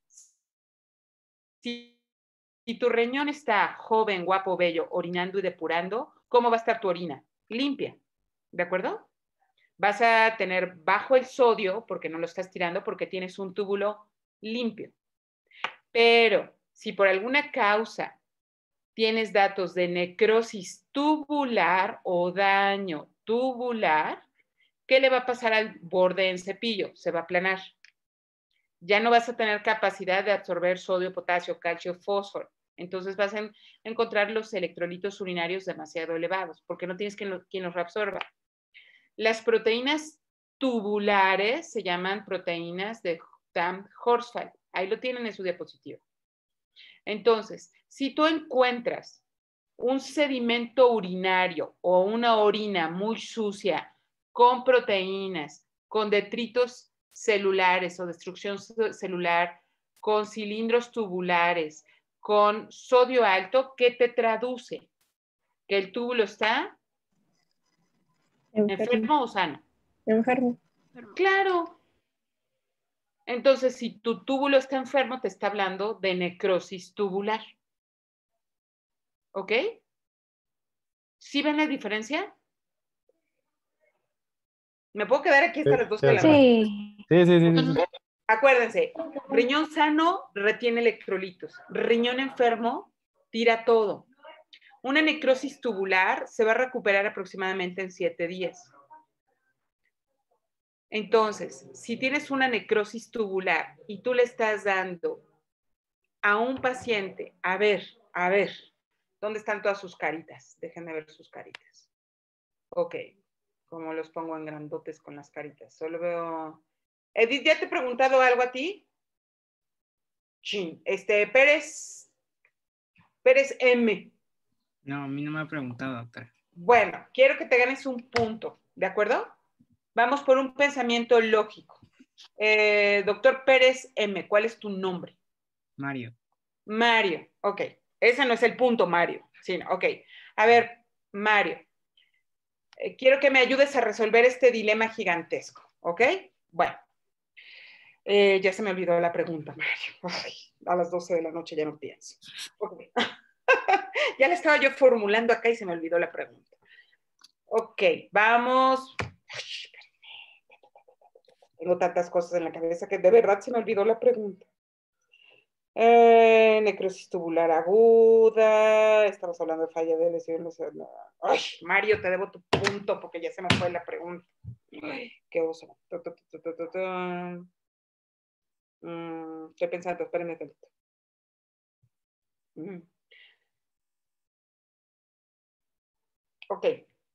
S1: Si tu riñón está joven, guapo, bello, orinando y depurando, ¿cómo va a estar tu orina? Limpia, ¿de acuerdo? Vas a tener bajo el sodio, porque no lo estás tirando, porque tienes un túbulo limpio. Pero si por alguna causa tienes datos de necrosis tubular o daño tubular, ¿qué le va a pasar al borde en cepillo? Se va a aplanar. Ya no vas a tener capacidad de absorber sodio, potasio, calcio, fósforo. Entonces vas a encontrar los electrolitos urinarios demasiado elevados, porque no tienes quien los reabsorba. Las proteínas tubulares se llaman proteínas de Tamm-Horsfall. Ahí lo tienen en su diapositiva. Entonces, si tú encuentras un sedimento urinario o una orina muy sucia con proteínas, con detritos celulares o destrucción celular, con cilindros tubulares, con sodio alto, ¿qué te traduce? ¿Que el túbulo está enfermo o sano?
S7: Enfermo.
S1: Claro. Entonces, si tu túbulo está enfermo, te está hablando de necrosis tubular. ¿Ok? ¿Sí ven la diferencia? ¿Me puedo quedar aquí hasta las 12 de la noche?
S2: Sí.
S4: Sí.
S1: Acuérdense, riñón sano retiene electrolitos. Riñón enfermo tira todo. Una necrosis tubular se va a recuperar aproximadamente en 7 días. Entonces, si tienes una necrosis tubular y tú le estás dando a un paciente, a ver, ¿dónde están todas sus caritas? Déjenme ver sus caritas. Ok, como los pongo en grandotes con las caritas. Solo veo... Edith, ¿ya te he preguntado algo a ti? Chin, Pérez M.
S8: No, a mí no me ha preguntado, doctora.
S1: Bueno, quiero que te ganes un punto, ¿de acuerdo? Vamos por un pensamiento lógico. Doctor Pérez M, ¿cuál es tu nombre?
S8: Mario.
S1: Mario, ok. Ese no es el punto, Mario. Sí, ok. A ver, Mario, quiero que me ayudes a resolver este dilema gigantesco, ¿ok? Bueno, ya se me olvidó la pregunta, Mario. Ay, a las 12 de la noche ya no pienso. Okay. Ya la estaba yo formulando acá y se me olvidó la pregunta. Ok, vamos. Tengo tantas cosas en la cabeza que de verdad se me olvidó la pregunta. Necrosis tubular aguda. Estamos hablando de falla de lesiones. Ay, Mario, te debo tu punto porque ya se me fue la pregunta. Ay, qué oso. Estoy pensando, espérenme tantito. Ok.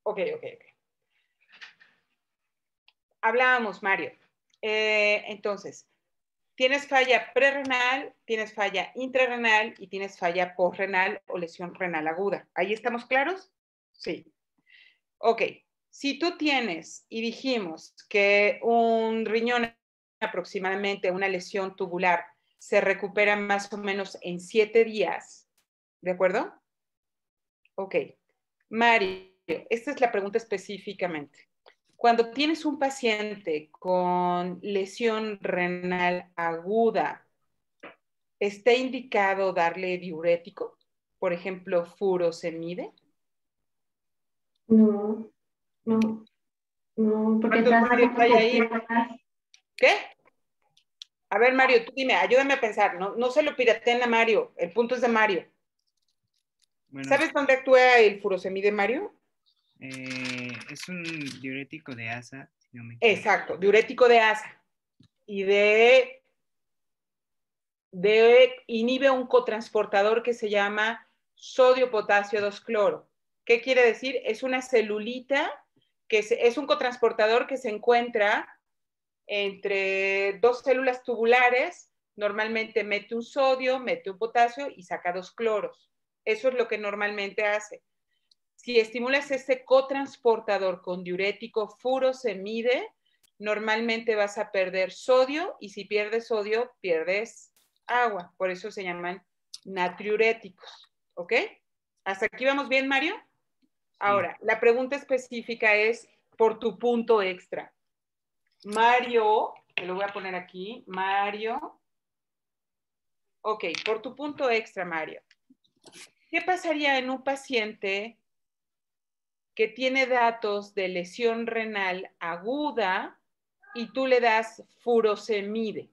S1: Hablábamos, Mario. Entonces, tienes falla prerrenal, tienes falla intrarrenal y tienes falla posrenal o lesión renal aguda. ¿Ahí estamos claros? Sí. Ok. Si tú tienes, y dijimos que un riñón aproximadamente, una lesión tubular, se recupera más o menos en 7 días, ¿de acuerdo? Ok. Mario, esta es la pregunta específicamente. Cuando tienes un paciente con lesión renal aguda, ¿está indicado darle diurético? Por ejemplo, furosemide.
S7: No, no, no, porque
S1: ¿Cuántos
S7: estás
S1: Marios hay ahí?
S7: acostumbrada.
S1: ¿Qué? A ver, Mario, tú dime, ayúdame a pensar. No se lo pirateen a Mario. El punto es de Mario.
S8: Bueno,
S1: ¿Sabes dónde actúa el furosemide, Mario?
S8: es un diurético de asa, si no me equivoco.
S1: Exacto, diurético de asa. Y inhibe un cotransportador que se llama sodio-potasio 2-cloro. ¿Qué quiere decir? Es una celulita que es un cotransportador que se encuentra entre dos células tubulares. Normalmente mete un sodio, mete un potasio y saca 2 cloros. Eso es lo que normalmente hace. Si estimulas este cotransportador con diurético furosemide, normalmente vas a perder sodio y si pierdes sodio, pierdes agua. Por eso se llaman natriuréticos. ¿Ok? ¿Hasta aquí vamos bien, Mario? Ahora, la pregunta específica es por tu punto extra. Mario, te lo voy a poner aquí. Mario. Ok, por tu punto extra, Mario. ¿Qué pasaría en un paciente que tiene datos de lesión renal aguda y tú le das furosemide?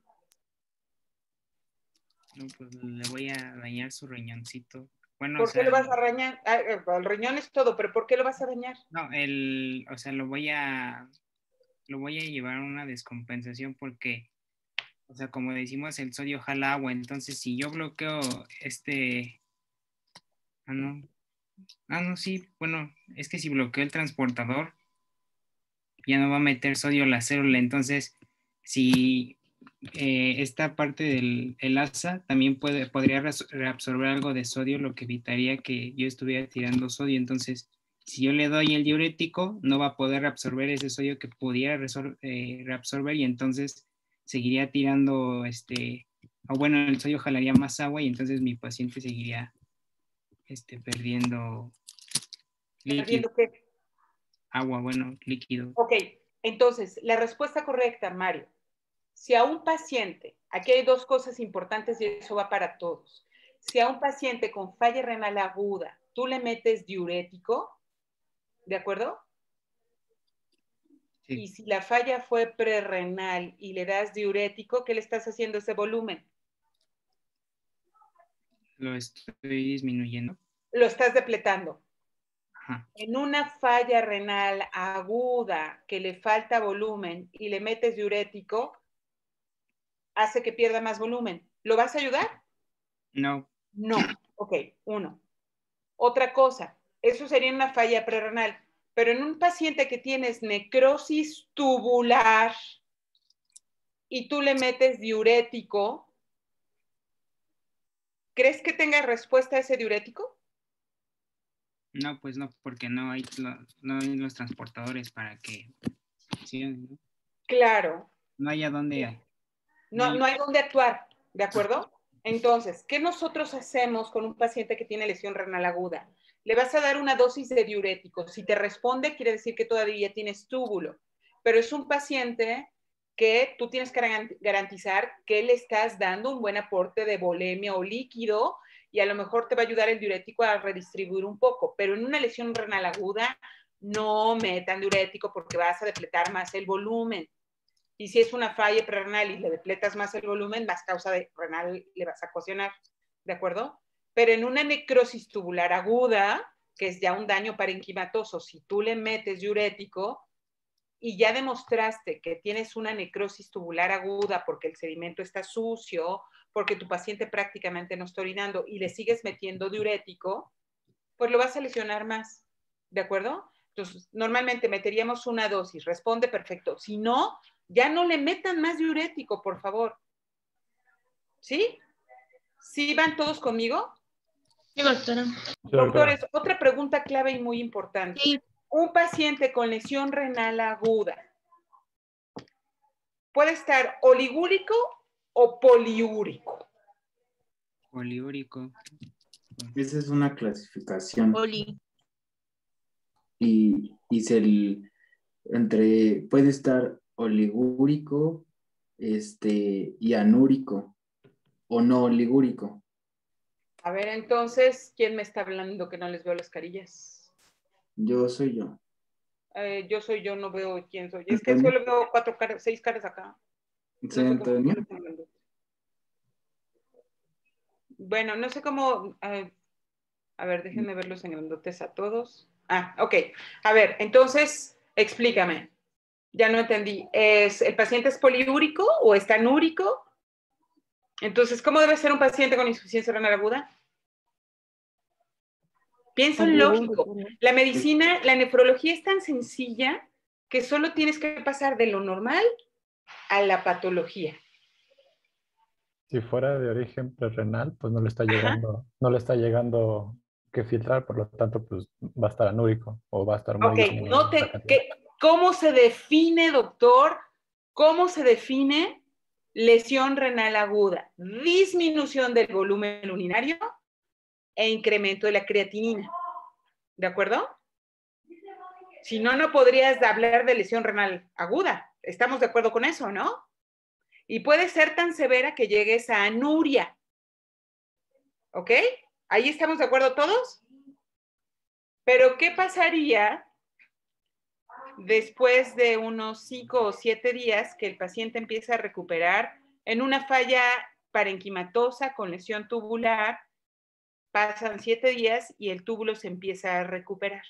S8: No, pues le voy a dañar su riñoncito. Bueno,
S1: ¿Por qué lo vas a dañar? El riñón es todo, pero ¿por qué lo vas a dañar?
S8: No, o sea, lo voy a llevar a una descompensación porque, o sea, como decimos, el sodio jala agua. Entonces, si yo bloqueo no, sí, bueno, es que si bloqueo el transportador, ya no va a meter sodio a la célula. Entonces, si esta parte del asa también podría reabsorber algo de sodio, lo que evitaría que yo estuviera tirando sodio. Entonces, si yo le doy el diurético, no va a poder reabsorber ese sodio que pudiera reabsorber y entonces seguiría tirando, o bueno, el sodio jalaría más agua y entonces mi paciente seguiría perdiendo líquido.
S1: ¿Perdiendo qué?
S8: Agua, bueno, líquido.
S1: Ok, entonces, la respuesta correcta, Mario. Si a un paciente, aquí hay dos cosas importantes y eso va para todos. Si a un paciente con falla renal aguda, tú le metes diurético, ¿de acuerdo?
S8: Sí.
S1: Y si la falla fue prerrenal y le das diurético, ¿qué le estás haciendo a ese volumen?
S8: Lo estoy disminuyendo.
S1: Lo estás depletando.
S8: Ajá.
S1: En una falla renal aguda que le falta volumen y le metes diurético, hace que pierda más volumen. ¿Lo vas a ayudar?
S8: No.
S1: No. Ok, uno. Otra cosa, eso sería una falla prerrenal, pero en un paciente que tienes necrosis tubular y tú le metes diurético, ¿crees que tenga respuesta a ese diurético?
S8: No, pues no, porque no hay los transportadores para que funcionen, ¿no?
S1: Claro.
S8: No hay a dónde.
S1: No hay dónde actuar, ¿de acuerdo? Entonces, ¿qué nosotros hacemos con un paciente que tiene lesión renal aguda? Le vas a dar una dosis de diurético. Si te responde, quiere decir que todavía tienes túbulo. Pero es un paciente que tú tienes que garantizar que le estás dando un buen aporte de volemia o líquido y a lo mejor te va a ayudar el diurético a redistribuir un poco. Pero en una lesión renal aguda, no metan diurético porque vas a depletar más el volumen. Y si es una falla prerrenal y le depletas más el volumen, más causa de renal le vas a ocasionar, ¿de acuerdo? Pero en una necrosis tubular aguda, que es ya un daño parenquimatoso, si tú le metes diurético y ya demostraste que tienes una necrosis tubular aguda porque el sedimento está sucio, porque tu paciente prácticamente no está orinando y le sigues metiendo diurético, pues lo vas a lesionar más, ¿de acuerdo? Entonces, normalmente meteríamos una dosis, responde perfecto. Si no, ya no le metan más diurético, por favor. ¿Sí? ¿Sí van todos conmigo?
S7: Sí, doctora.
S1: Doctores, otra pregunta clave y muy importante.
S3: Sí.
S1: Un paciente con lesión renal aguda puede estar oligúrico o poliúrico.
S8: Poliúrico.
S6: Esa es una clasificación.
S3: Poli.
S6: y puede estar oligúrico, y anúrico, o no oligúrico.
S1: A ver, entonces, ¿quién me está hablando que no les veo las carillas?
S6: Yo soy yo.
S1: Yo soy yo, no veo quién soy. Es que
S6: Antonio.
S1: solo veo 6 caras acá. No
S6: ¿Soy
S1: sé cómo
S6: Antonio?
S1: ponerse en grandote. Bueno, no sé cómo. A ver, déjenme verlos en grandotes a todos. Ah, ok. A ver, entonces, explícame. Ya no entendí. ¿El paciente es poliúrico o está anúrico? Entonces, ¿cómo debe ser un paciente con insuficiencia renal aguda? Pienso en lógico. La medicina, la nefrología es tan sencilla que solo tienes que pasar de lo normal a la patología.
S4: Si fuera de origen prerrenal, pues no le está
S1: Ajá.
S4: llegando, no le está llegando que filtrar, por lo tanto, pues va a estar anúrico o va a estar muy
S1: Ok,
S4: disminuida la cantidad.
S1: ¿cómo se define, doctor? ¿Cómo se define lesión renal aguda? Disminución del volumen urinario e incremento de la creatinina. ¿De acuerdo? Si no, no podrías hablar de lesión renal aguda. ¿Estamos de acuerdo con eso, no? Y puede ser tan severa que llegues a anuria. ¿Ok? ¿Ahí estamos de acuerdo todos? Pero, ¿qué pasaría después de unos 5 o 7 días que el paciente empieza a recuperar en una falla parenquimatosa con lesión tubular? Pasan 7 días y el túbulo se empieza a recuperar.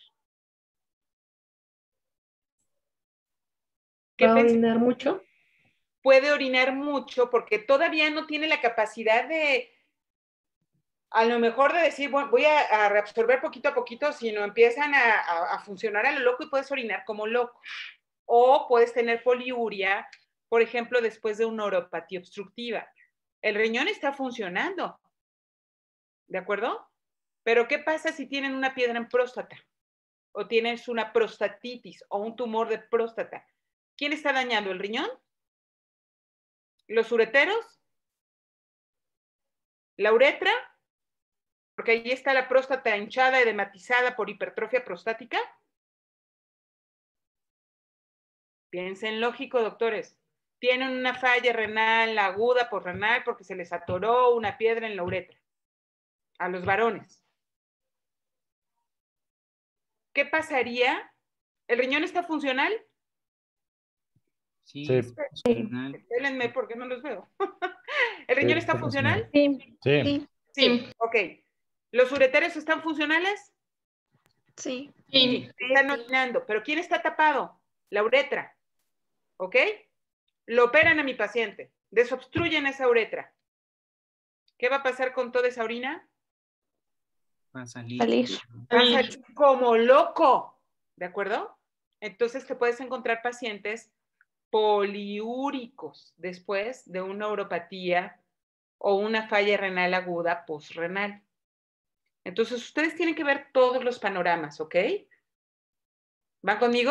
S7: ¿Va a orinar mucho?
S1: Puede orinar mucho porque todavía no tiene la capacidad de, a lo mejor de decir, bueno, voy a reabsorber poquito a poquito, sino empiezan a funcionar a lo loco y puedes orinar como loco. O puedes tener poliuria, por ejemplo, después de una uropatía obstructiva. El riñón está funcionando, ¿de acuerdo? Pero ¿qué pasa si tienen una piedra en próstata? O tienes una prostatitis o un tumor de próstata. ¿Quién está dañando? ¿El riñón? ¿Los ureteros? ¿La uretra? Porque ahí está la próstata hinchada, edematizada por hipertrofia prostática. Piensen lógico, doctores. Tienen una falla renal aguda por renal porque se les atoró una piedra en la uretra. A los varones. ¿Qué pasaría? ¿El riñón está funcional?
S8: Sí,
S4: Sí,
S8: es funcional.
S1: Espérenme porque no los veo. ¿El riñón
S4: sí,
S1: está
S4: está
S1: funcional?
S4: funcionando.
S2: Sí,
S4: Sí,
S1: Sí, ok. ¿Los ureteros están funcionales?
S2: sí.
S1: Sí, están orinando. ¿Pero quién está tapado? La uretra. ¿Ok? Lo operan a mi paciente. Desobstruyen esa uretra. ¿Qué va a pasar con toda esa orina?
S8: Va a salir.
S2: Salir.
S1: Va a salir como loco. ¿De acuerdo? Entonces te puedes encontrar pacientes poliúricos después de una uropatía o una falla renal aguda postrenal. Entonces, ustedes tienen que ver todos los panoramas, ¿ok? ¿Van conmigo?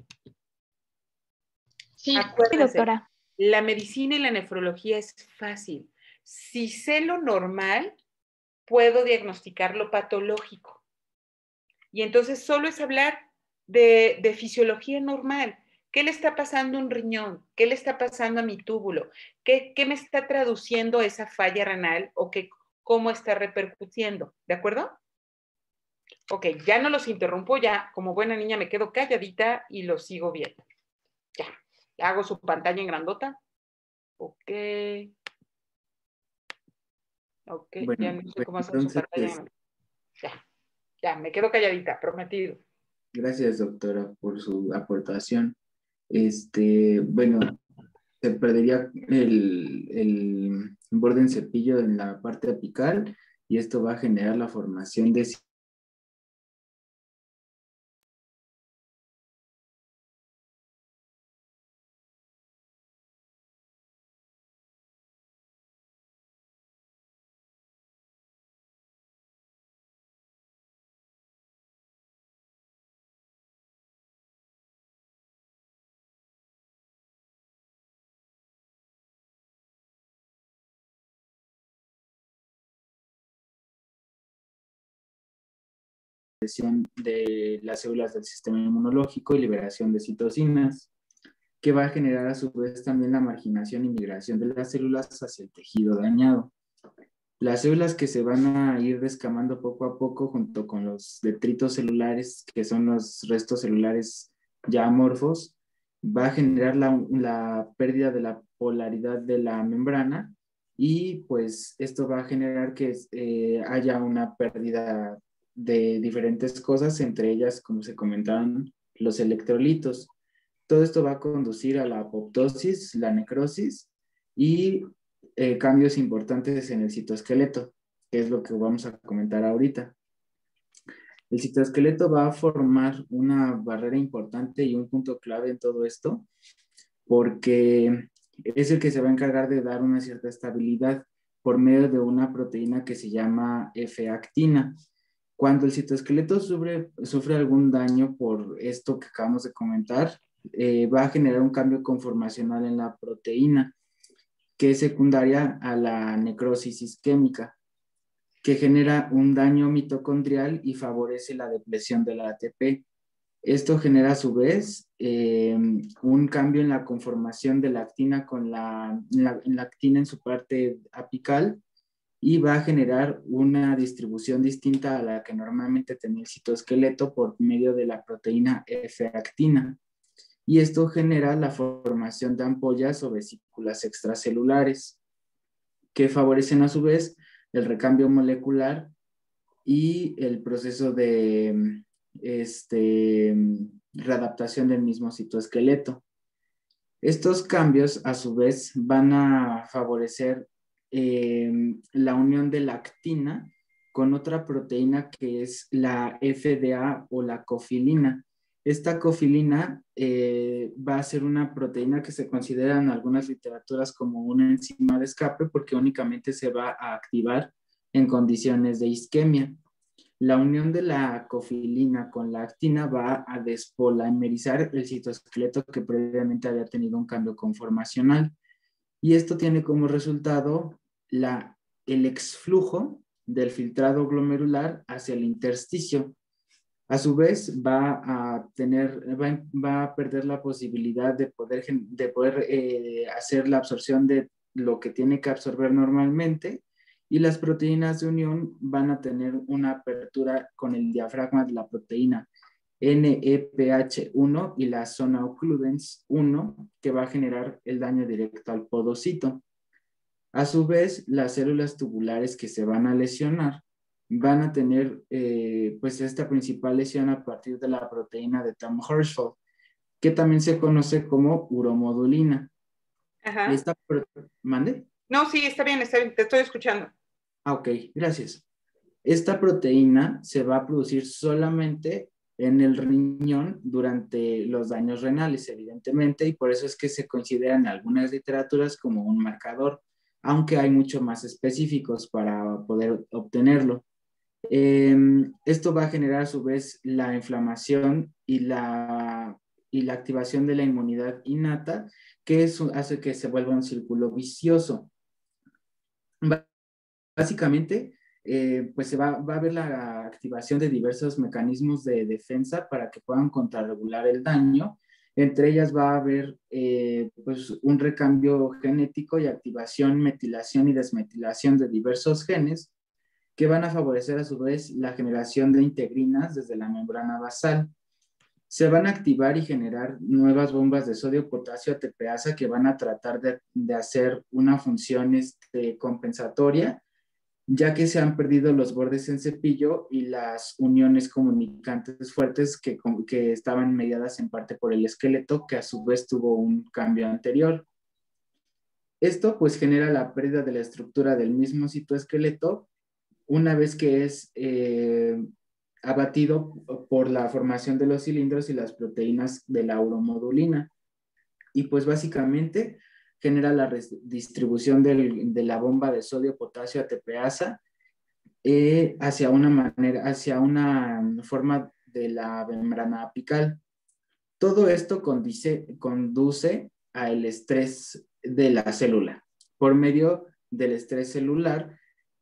S7: Sí.
S1: Acuérdense,
S2: Sí, doctora.
S1: la medicina y la nefrología es fácil. Si sé lo normal, puedo diagnosticar lo patológico. Y entonces solo es hablar de fisiología normal. ¿Qué le está pasando a un riñón? ¿Qué le está pasando a mi túbulo? ¿Qué me está traduciendo esa falla renal o cómo está repercutiendo? ¿De acuerdo? Ok, ya no los interrumpo, ya como buena niña me quedo calladita y los sigo viendo. Ya, ya hago su pantalla en grandota. Ok. Ok, ya
S6: Bueno,
S1: no sé
S6: pues
S1: cómo hacen su
S6: entonces,
S1: pantalla en grandota. Ya, me quedo calladita, prometido.
S6: gracias, doctora, por su aportación. Bueno, se perdería el borde en cepillo en la parte apical y esto va a generar la formación de lesión de las células del sistema inmunológico y liberación de citocinas, que va a generar a su vez también la marginación y migración de las células hacia el tejido dañado. Las células que se van a ir descamando poco a poco junto con los detritos celulares, que son los restos celulares ya amorfos, va a generar la pérdida de la polaridad de la membrana y pues esto va a generar que haya una pérdida de diferentes cosas, entre ellas, como se comentaron, los electrolitos. Todo esto va a conducir a la apoptosis, la necrosis y cambios importantes en el citoesqueleto, que es lo que vamos a comentar ahorita. El citoesqueleto va a formar una barrera importante y un punto clave en todo esto, porque es el que se va a encargar de dar una cierta estabilidad por medio de una proteína que se llama F-actina. Cuando el citoesqueleto sufre algún daño por esto que acabamos de comentar, va a generar un cambio conformacional en la proteína, que es secundaria a la necrosis isquémica, que genera un daño mitocondrial y favorece la depresión de la ATP. Esto genera a su vez un cambio en la conformación de la actina con la actina en su parte apical y va a generar una distribución distinta a la que normalmente tenía el citoesqueleto por medio de la proteína F-actina. Y esto genera la formación de ampollas o vesículas extracelulares que favorecen a su vez el recambio molecular y el proceso de readaptación del mismo citoesqueleto. Estos cambios a su vez van a favorecer la unión de la actina con otra proteína que es la FDA o la cofilina. Esta cofilina va a ser una proteína que se considera en algunas literaturas como una enzima de escape porque únicamente se va a activar en condiciones de isquemia. La unión de la cofilina con la actina va a despolamerizar el citoesqueleto que previamente había tenido un cambio conformacional. Y esto tiene como resultado el exflujo del filtrado glomerular hacia el intersticio. A su vez, va a perder la posibilidad de poder hacer la absorción de lo que tiene que absorber normalmente y las proteínas de unión van a tener una apertura con el diafragma de la proteína NEPH1 y la zona occludens 1 que va a generar el daño directo al podocito. A su vez, las células tubulares que se van a lesionar van a tener pues esta principal lesión a partir de la proteína de Tom Hirschfeld, que también se conoce como uromodulina.
S1: Ajá.
S6: ¿Mande?
S1: No, sí, está bien, te estoy escuchando.
S6: Ah, ok, gracias. Esta proteína se va a producir solamente en el riñón durante los daños renales, evidentemente, y por eso es que se considera en algunas literaturas como un marcador, aunque hay mucho más específicos para poder obtenerlo. Esto va a generar a su vez la inflamación y la activación de la inmunidad innata, que hace que se vuelva un círculo vicioso. Básicamente, pues va a haber la activación de diversos mecanismos de defensa para que puedan contrarregular el daño. Entre ellas va a haber pues un recambio genético y activación, metilación y desmetilación de diversos genes que van a favorecer a su vez la generación de integrinas desde la membrana basal. Se van a activar y generar nuevas bombas de sodio-potasio ATPasa que van a tratar de hacer una función compensatoria, ya que se han perdido los bordes en cepillo y las uniones comunicantes fuertes que estaban mediadas en parte por el esqueleto, que a su vez tuvo un cambio anterior. Esto pues genera la pérdida de la estructura del mismo citoesqueleto una vez que es abatido por la formación de los cilindros y las proteínas de la uromodulina. Y pues básicamente genera la distribución de la bomba de sodio-potasio ATPasa hacia una forma de la membrana apical. Todo esto conduce al estrés de la célula. Por medio del estrés celular,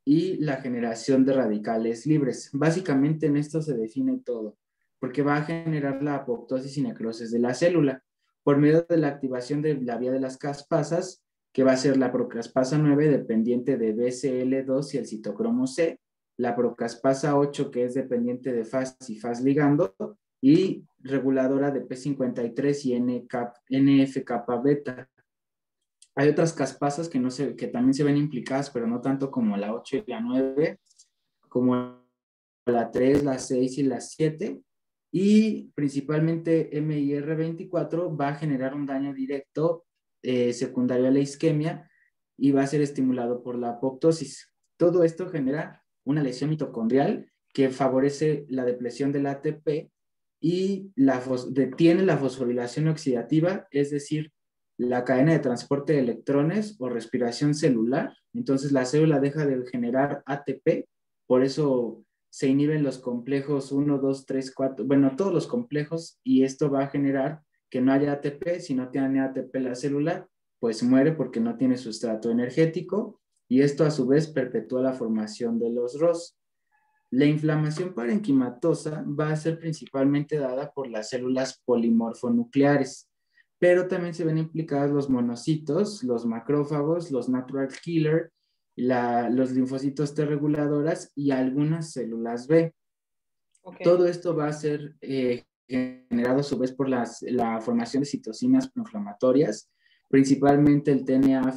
S6: y la generación de radicales libres. Básicamente en esto se define todo, porque va a generar la apoptosis y necrosis de la célula por medio de la activación de la vía de las caspasas, que va a ser la procaspasa 9 dependiente de BCL2 y el citocromo C, la procaspasa 8 que es dependiente de FAS y FAS ligando, y reguladora de P53 y NF-kappa beta. Hay otras caspasas que también se ven implicadas, pero no tanto como la 8 y la 9, como la 3, la 6 y la 7. Y principalmente MIR24 va a generar un daño directo secundario a la isquemia y va a ser estimulado por la apoptosis. Todo esto genera una lesión mitocondrial que favorece la depresión del ATP y detiene la fosforilación oxidativa, es decir, la cadena de transporte de electrones o respiración celular. Entonces la célula deja de generar ATP, por eso se inhiben los complejos 1, 2, 3, 4, bueno, todos los complejos, y esto va a generar que no haya ATP. Si no tiene ATP la célula, pues muere porque no tiene sustrato energético, y esto a su vez perpetúa la formación de los ROS. La inflamación parenquimatosa va a ser principalmente dada por las células polimorfonucleares, pero también se ven implicados los monocitos, los macrófagos, los natural killer, los linfocitos T reguladoras y algunas células B. Okay. Todo esto va a ser generado a su vez por la formación de citocinas proinflamatorias, principalmente el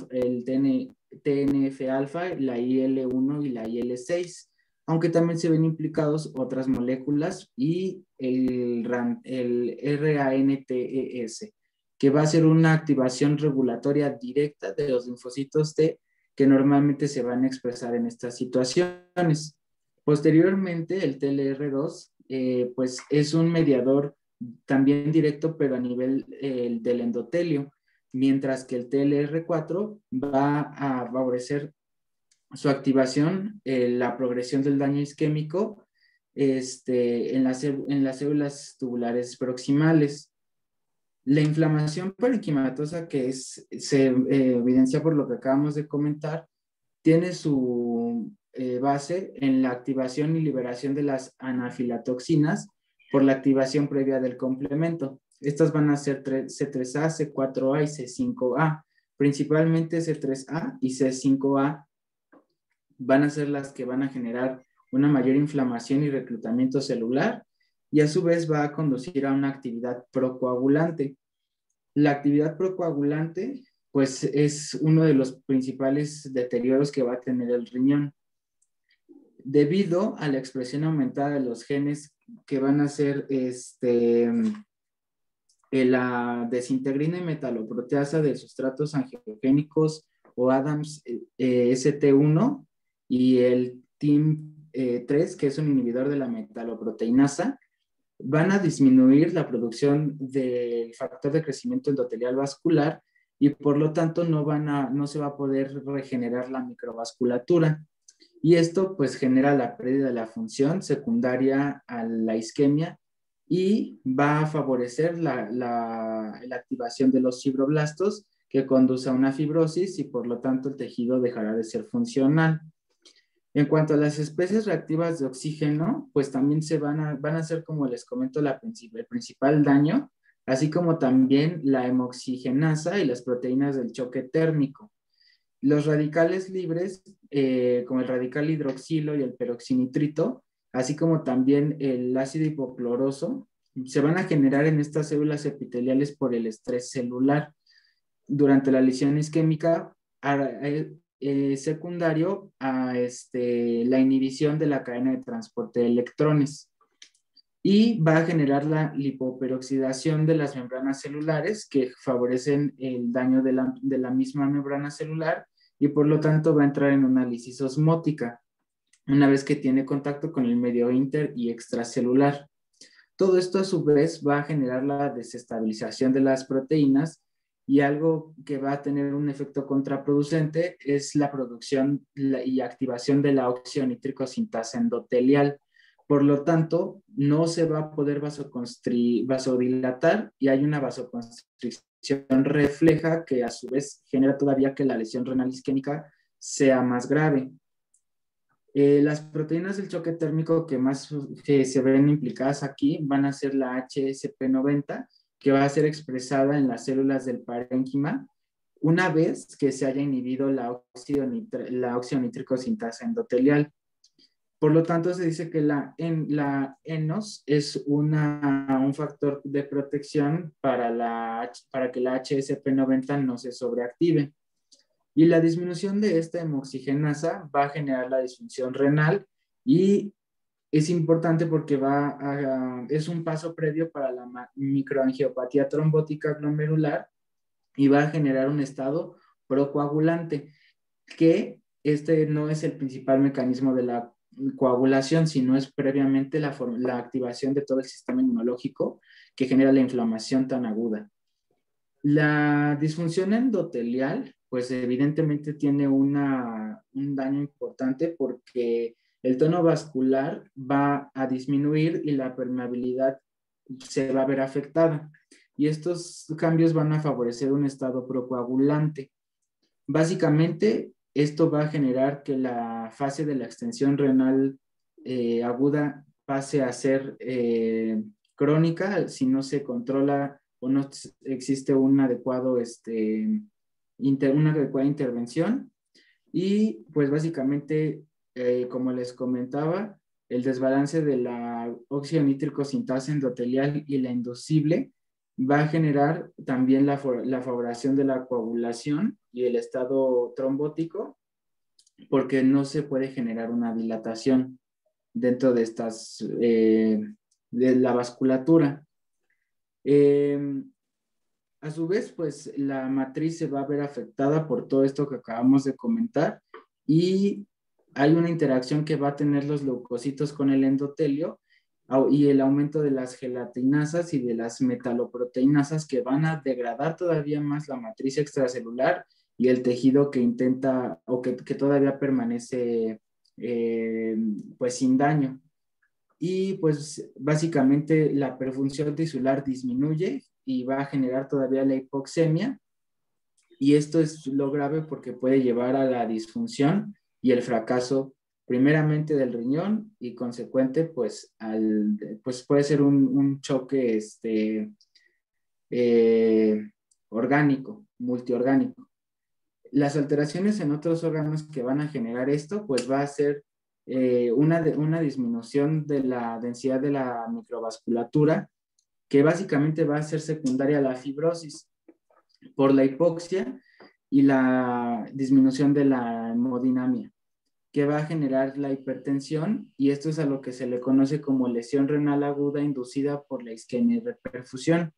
S6: TNF-alfa, la IL-1 y la IL-6, aunque también se ven implicados otras moléculas y el RANTES, que va a ser una activación regulatoria directa de los linfocitos T que normalmente se van a expresar en estas situaciones. Posteriormente, el TLR2 pues es un mediador también directo, pero a nivel del endotelio, mientras que el TLR4 va a favorecer su activación, la progresión del daño isquémico en las células tubulares proximales. La inflamación parenquimatosa, que se evidencia por lo que acabamos de comentar, tiene su base en la activación y liberación de las anafilatoxinas por la activación previa del complemento. Estas van a ser C3A, C4A y C5A. Principalmente C3A y C5A van a ser las que van a generar una mayor inflamación y reclutamiento celular, y a su vez va a conducir a una actividad procoagulante. La actividad procoagulante, pues, es uno de los principales deterioros que va a tener el riñón. Debido a la expresión aumentada de los genes que van a ser la desintegrina y metaloproteasa de sustratos angiogénicos o ADAMS ST1 y el TIM3, que es un inhibidor de la metaloproteinasa, van a disminuir la producción del factor de crecimiento endotelial vascular y por lo tanto no se va a poder regenerar la microvasculatura. Y esto pues genera la pérdida de la función secundaria a la isquemia y va a favorecer la activación de los fibroblastos, que conduce a una fibrosis y por lo tanto el tejido dejará de ser funcional. En cuanto a las especies reactivas de oxígeno, pues también van a ser, como les comento, el principal daño, así como también la hemoxigenasa y las proteínas del choque térmico. Los radicales libres, como el radical hidroxilo y el peroxinitrito, así como también el ácido hipocloroso, se van a generar en estas células epiteliales por el estrés celular. Durante la lesión isquémica, secundario a la inhibición de la cadena de transporte de electrones, y va a generar la lipoperoxidación de las membranas celulares que favorecen el daño de la misma membrana celular y por lo tanto va a entrar en una lisis osmótica una vez que tiene contacto con el medio inter y extracelular. Todo esto a su vez va a generar la desestabilización de las proteínas, y algo que va a tener un efecto contraproducente es la producción y activación de la oxionítrico-sintasa endotelial. Por lo tanto, no se va a poder vasodilatar y hay una vasoconstricción refleja que a su vez genera todavía que la lesión renal isquémica sea más grave. Las proteínas del choque térmico que más que se ven implicadas aquí van a ser la HSP90, que va a ser expresada en las células del parénquima una vez que se haya inhibido la óxido nítrico sintasa endotelial. Por lo tanto, se dice que la ENOS es un factor de protección para que la HSP90 no se sobreactive. Y la disminución de esta hemoxigenasa va a generar la disfunción renal y es importante porque es un paso previo para la microangiopatía trombótica glomerular y va a generar un estado procoagulante, que este no es el principal mecanismo de la coagulación, sino es previamente la activación de todo el sistema inmunológico que genera la inflamación tan aguda. La disfunción endotelial, pues evidentemente tiene un daño importante porque el tono vascular va a disminuir y la permeabilidad se va a ver afectada. Y estos cambios van a favorecer un estado procoagulante. Básicamente, esto va a generar que la fase de la extensión renal aguda pase a ser crónica si no se controla o no existe una adecuada intervención. Y pues básicamente, como les comentaba, el desbalance de la óxido nítrico sintasa endotelial y la inducible va a generar también la favoración de la coagulación y el estado trombótico, porque no se puede generar una dilatación dentro de de la vasculatura. A su vez, pues la matriz se va a ver afectada por todo esto que acabamos de comentar y hay una interacción que va a tener los leucocitos con el endotelio y el aumento de las gelatinasas y de las metaloproteinasas que van a degradar todavía más la matriz extracelular y el tejido que intenta o que todavía permanece pues sin daño. Y pues básicamente la perfunción tisular disminuye y va a generar todavía la hipoxemia, y esto es lo grave porque puede llevar a la disfunción y el fracaso primeramente del riñón y consecuente pues puede ser un choque orgánico, multiorgánico. Las alteraciones en otros órganos que van a generar esto pues va a ser una disminución de la densidad de la microvasculatura, que básicamente va a ser secundaria a la fibrosis por la hipoxia y la disminución de la hemodinamia, que va a generar la hipertensión, y esto es a lo que se le conoce como lesión renal aguda inducida por la isquemia y reperfusión.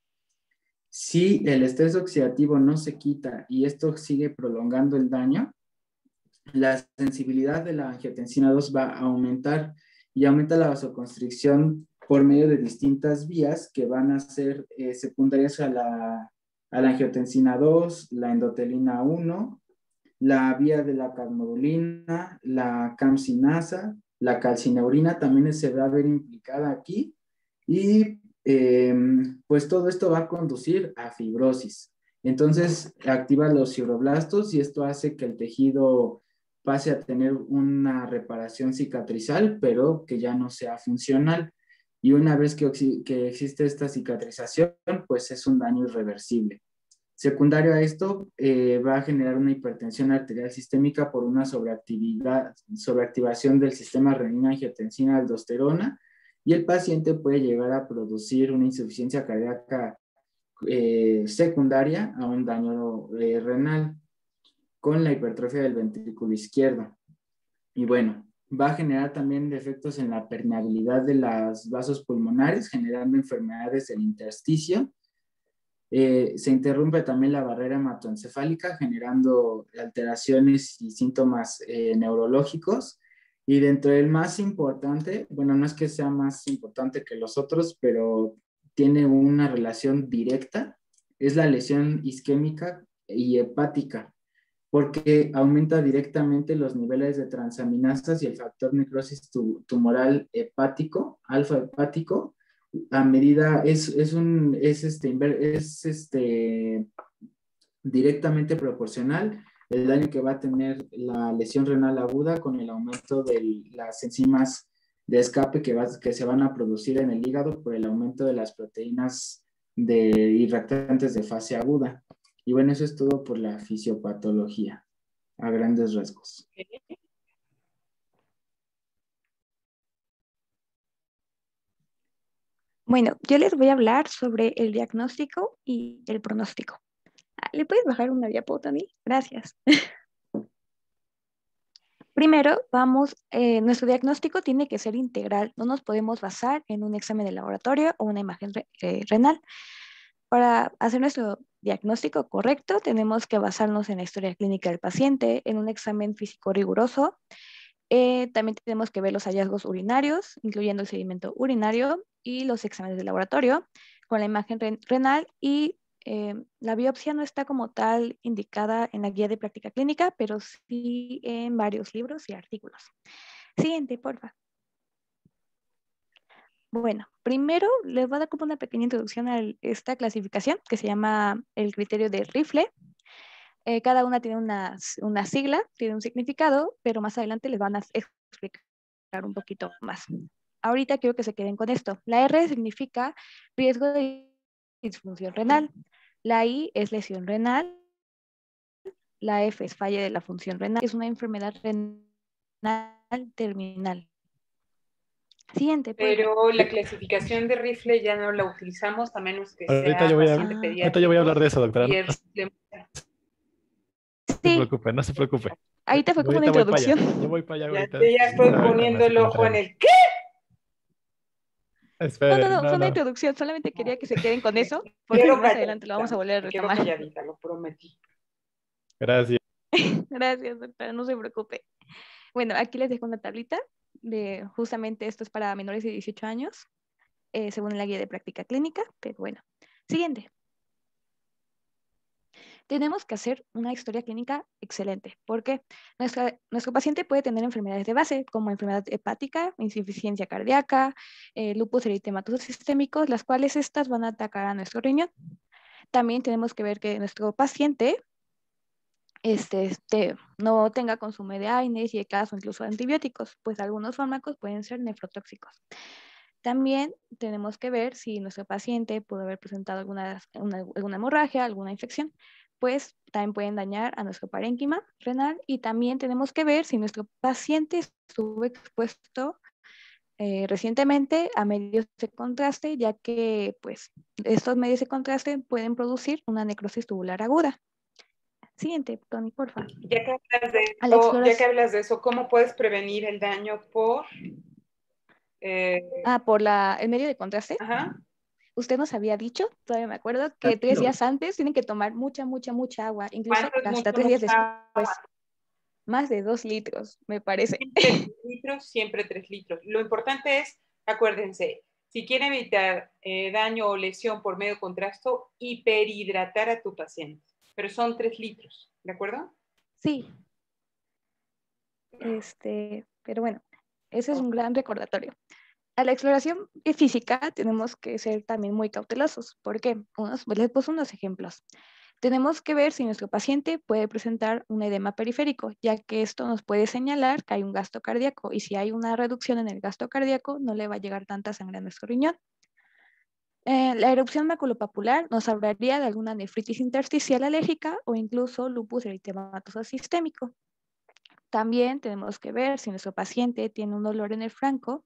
S6: Si el estrés oxidativo no se quita y esto sigue prolongando el daño, la sensibilidad de la angiotensina 2 va a aumentar y aumenta la vasoconstricción por medio de distintas vías que van a ser secundarias a la angiotensina 2, la endotelina 1, la vía de la calmodulina, la camsinasa, la calcineurina también se va a ver implicada aquí, y pues todo esto va a conducir a fibrosis. Entonces activa los fibroblastos y esto hace que el tejido pase a tener una reparación cicatrizal, pero que ya no sea funcional. Y una vez que existe esta cicatrización, pues es un daño irreversible. Secundario a esto, va a generar una hipertensión arterial sistémica por una sobreactivación del sistema renina-angiotensina-aldosterona, y el paciente puede llegar a producir una insuficiencia cardíaca secundaria a un daño renal con la hipertrofia del ventrículo izquierdo. Y bueno, va a generar también defectos en la permeabilidad de los vasos pulmonares, generando enfermedades del intersticio. Se interrumpe también la barrera hematoencefálica, generando alteraciones y síntomas neurológicos. Y dentro del más importante, bueno, no es que sea más importante que los otros, pero tiene una relación directa, es la lesión isquémica y hepática, porque aumenta directamente los niveles de transaminasas y el factor necrosis tumoral hepático, alfa hepático, a medida, es directamente proporcional el daño que va a tener la lesión renal aguda con el aumento de las enzimas de escape que se van a producir en el hígado por el aumento de las proteínas irritantes de fase aguda. Y bueno, eso es todo por la fisiopatología, a grandes rasgos.
S2: Bueno, yo les voy a hablar sobre el diagnóstico y el pronóstico. ¿Le puedes bajar una diapo, Tony? Gracias. Primero, nuestro diagnóstico tiene que ser integral. No nos podemos basar en un examen de laboratorio o una imagen renal. Para hacer nuestro diagnóstico correcto, tenemos que basarnos en la historia clínica del paciente, en un examen físico riguroso. También tenemos que ver los hallazgos urinarios, incluyendo el sedimento urinario y los exámenes de laboratorio con la imagen renal y la biopsia no está como tal indicada en la guía de práctica clínica, pero sí en varios libros y artículos. Siguiente, porfa. Bueno, primero les voy a dar como una pequeña introducción a esta clasificación que se llama el criterio de Rifle. Cada una tiene una sigla, tiene un significado, pero más adelante les van a explicar un poquito más. Ahorita quiero que se queden con esto. La R significa riesgo de disfunción renal. La I es lesión renal. La F es falla de la función renal. Es una enfermedad renal terminal. Siguiente.
S1: Pero la clasificación de Rifle ya no la utilizamos, a menos que
S4: Ahorita
S1: sea
S4: yo voy
S1: paciente
S4: a
S1: pediátrico.
S4: hablar de eso, doctora.
S1: Y
S4: No se preocupe, no se preocupe.
S2: Ahí te fue como una
S4: Ahorita voy para allá.
S2: introducción.
S4: Yo voy para allá
S1: ya,
S4: ahorita.
S1: ya estoy
S4: Ahorita
S1: poniendo el ojo en el ¿qué?
S4: Espere,
S2: No, fue una
S4: no.
S2: introducción. Solamente quería que se queden con eso, porque
S1: Quedo
S2: más adelante lo vamos a volver a
S1: me quedo
S2: retomar.
S1: calladita, lo prometí.
S4: Gracias.
S2: Gracias, doctora, no se preocupe. Bueno, aquí les dejo una tablita de justamente esto es para menores de 18 años, según la guía de práctica clínica, pero bueno. Siguiente. Tenemos que hacer una historia clínica excelente, porque nuestro paciente puede tener enfermedades de base, como enfermedad hepática, insuficiencia cardíaca, lupus eritematoso sistémicos, las cuales estas van a atacar a nuestro riñón. También tenemos que ver que nuestro paciente no tenga consumo de AINES y de caso incluso de antibióticos, pues algunos fármacos pueden ser nefrotóxicos. También tenemos que ver si nuestro paciente pudo haber presentado alguna hemorragia, alguna infección, pues también pueden dañar a nuestro parénquima renal y también tenemos que ver si nuestro paciente estuvo expuesto recientemente a medios de contraste, ya que pues estos medios de contraste pueden producir una necrosis tubular aguda. Siguiente, Tony, por favor.
S1: Ya que hablas de eso, ¿cómo puedes prevenir el daño por?
S2: Por el medio de contraste.
S1: Ajá.
S2: Usted nos había dicho, todavía me acuerdo, que 3 días antes tienen que tomar mucha agua, incluso hasta 3 días después. Más de 2 litros, me parece.
S1: Siempre 3 litros. Lo importante es, acuérdense, si quieren evitar daño o lesión por medio de contrasto, hiperhidratar a tu paciente. Pero son 3 litros, ¿de acuerdo?
S2: Sí. Pero bueno, ese es un gran recordatorio. A la exploración física tenemos que ser también muy cautelosos. ¿Por qué? Les puse unos ejemplos. Tenemos que ver si nuestro paciente puede presentar un edema periférico, ya que esto nos puede señalar que hay un gasto cardíaco y si hay una reducción en el gasto cardíaco no le va a llegar tanta sangre a nuestro riñón. La erupción maculopapular nos hablaría de alguna nefritis intersticial alérgica o incluso lupus eritematoso sistémico. También tenemos que ver si nuestro paciente tiene un dolor en el flanco,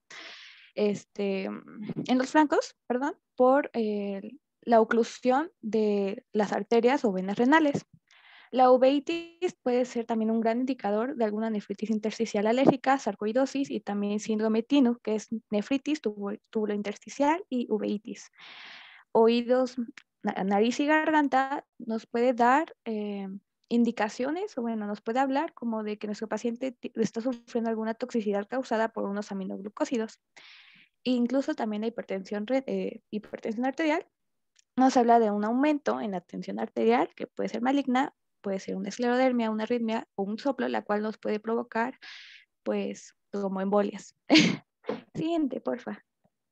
S2: en los flancos, perdón, por la oclusión de las arterias o venas renales. La uveitis puede ser también un gran indicador de alguna nefritis intersticial alérgica, sarcoidosis y también síndrome TINU, que es nefritis tubulointersticial y uveitis. Oídos, nariz y garganta nos puede dar indicaciones, o bueno, nos puede hablar como de que nuestro paciente está sufriendo alguna toxicidad causada por unos aminoglucósidos. Incluso también la hipertensión arterial nos habla de un aumento en la tensión arterial que puede ser maligna, puede ser una esclerodermia, una arritmia o un soplo, la cual nos puede provocar, pues, como embolias. Siguiente, porfa.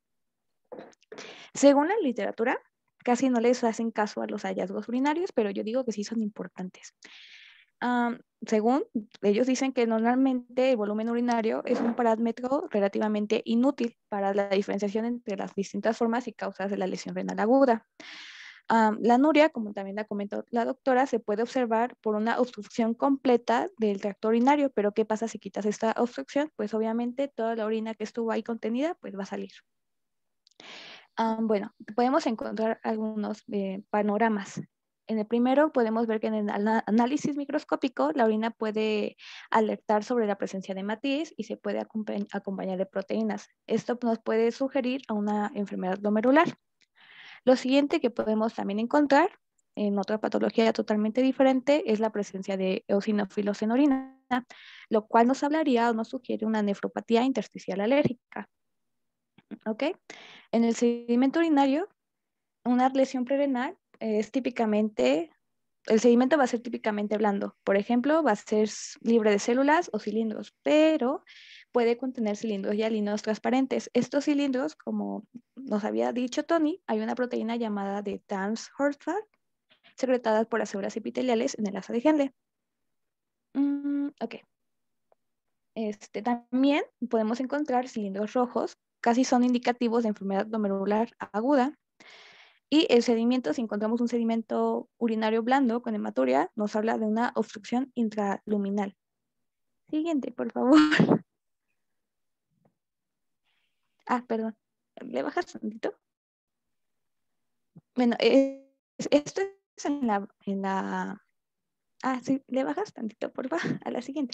S2: Según la literatura, casi no les hacen caso a los hallazgos urinarios, pero yo digo que sí son importantes. Según ellos dicen que normalmente el volumen urinario es un parámetro relativamente inútil para la diferenciación entre las distintas formas y causas de la lesión renal aguda. La anuria, como también la comentó la doctora, se puede observar por una obstrucción completa del tracto urinario, pero ¿qué pasa si quitas esta obstrucción? Pues obviamente toda la orina que estuvo ahí contenida pues va a salir. Bueno, podemos encontrar algunos panoramas. En el primero podemos ver que en el análisis microscópico la orina puede alertar sobre la presencia de matiz y se puede acompañar de proteínas. Esto nos puede sugerir a una enfermedad glomerular. Lo siguiente que podemos también encontrar en otra patología totalmente diferente es la presencia de eosinófilos en orina, lo cual nos hablaría o nos sugiere una nefropatía intersticial alérgica. ¿Ok? En el sedimento urinario, una lesión prerenal es típicamente, el sedimento va a ser típicamente blando. Por ejemplo, va a ser libre de células o cilindros, pero puede contener cilindros y alinos transparentes. Estos cilindros, como nos había dicho Tony, hay una proteína llamada de Tams-Horstad, secretada por las células epiteliales en el asa de Henle. Ok. También podemos encontrar cilindros rojos, casi son indicativos de enfermedad glomerular aguda. Y el sedimento, si encontramos un sedimento urinario blando con hematuria, nos habla de una obstrucción intraluminal. Siguiente, por favor. Perdón. ¿Le bajas tantito? Bueno, esto es en la... sí, le bajas tantito, por favor, a la siguiente.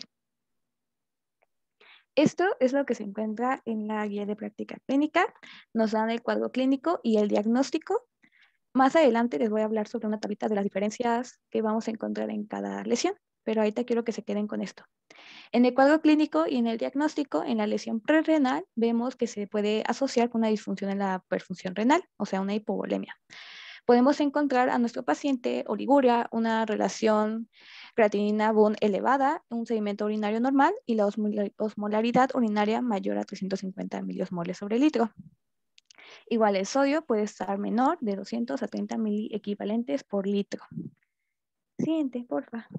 S2: Esto es lo que se encuentra en la guía de práctica clínica. Nos dan el cuadro clínico y el diagnóstico. Más adelante les voy a hablar sobre una tablita de las diferencias que vamos a encontrar en cada lesión, pero ahorita quiero que se queden con esto. En el cuadro clínico y en el diagnóstico, en la lesión prerrenal, vemos que se puede asociar con una disfunción en la perfusión renal, o sea, una hipovolemia. Podemos encontrar a nuestro paciente oliguria, una relación creatinina-BUN elevada, un sedimento urinario normal y la osmolaridad urinaria mayor a 350 miliosmoles sobre litro. Igual el sodio puede estar menor de 200 a 30 miliequivalentes por litro. Siguiente, porfa.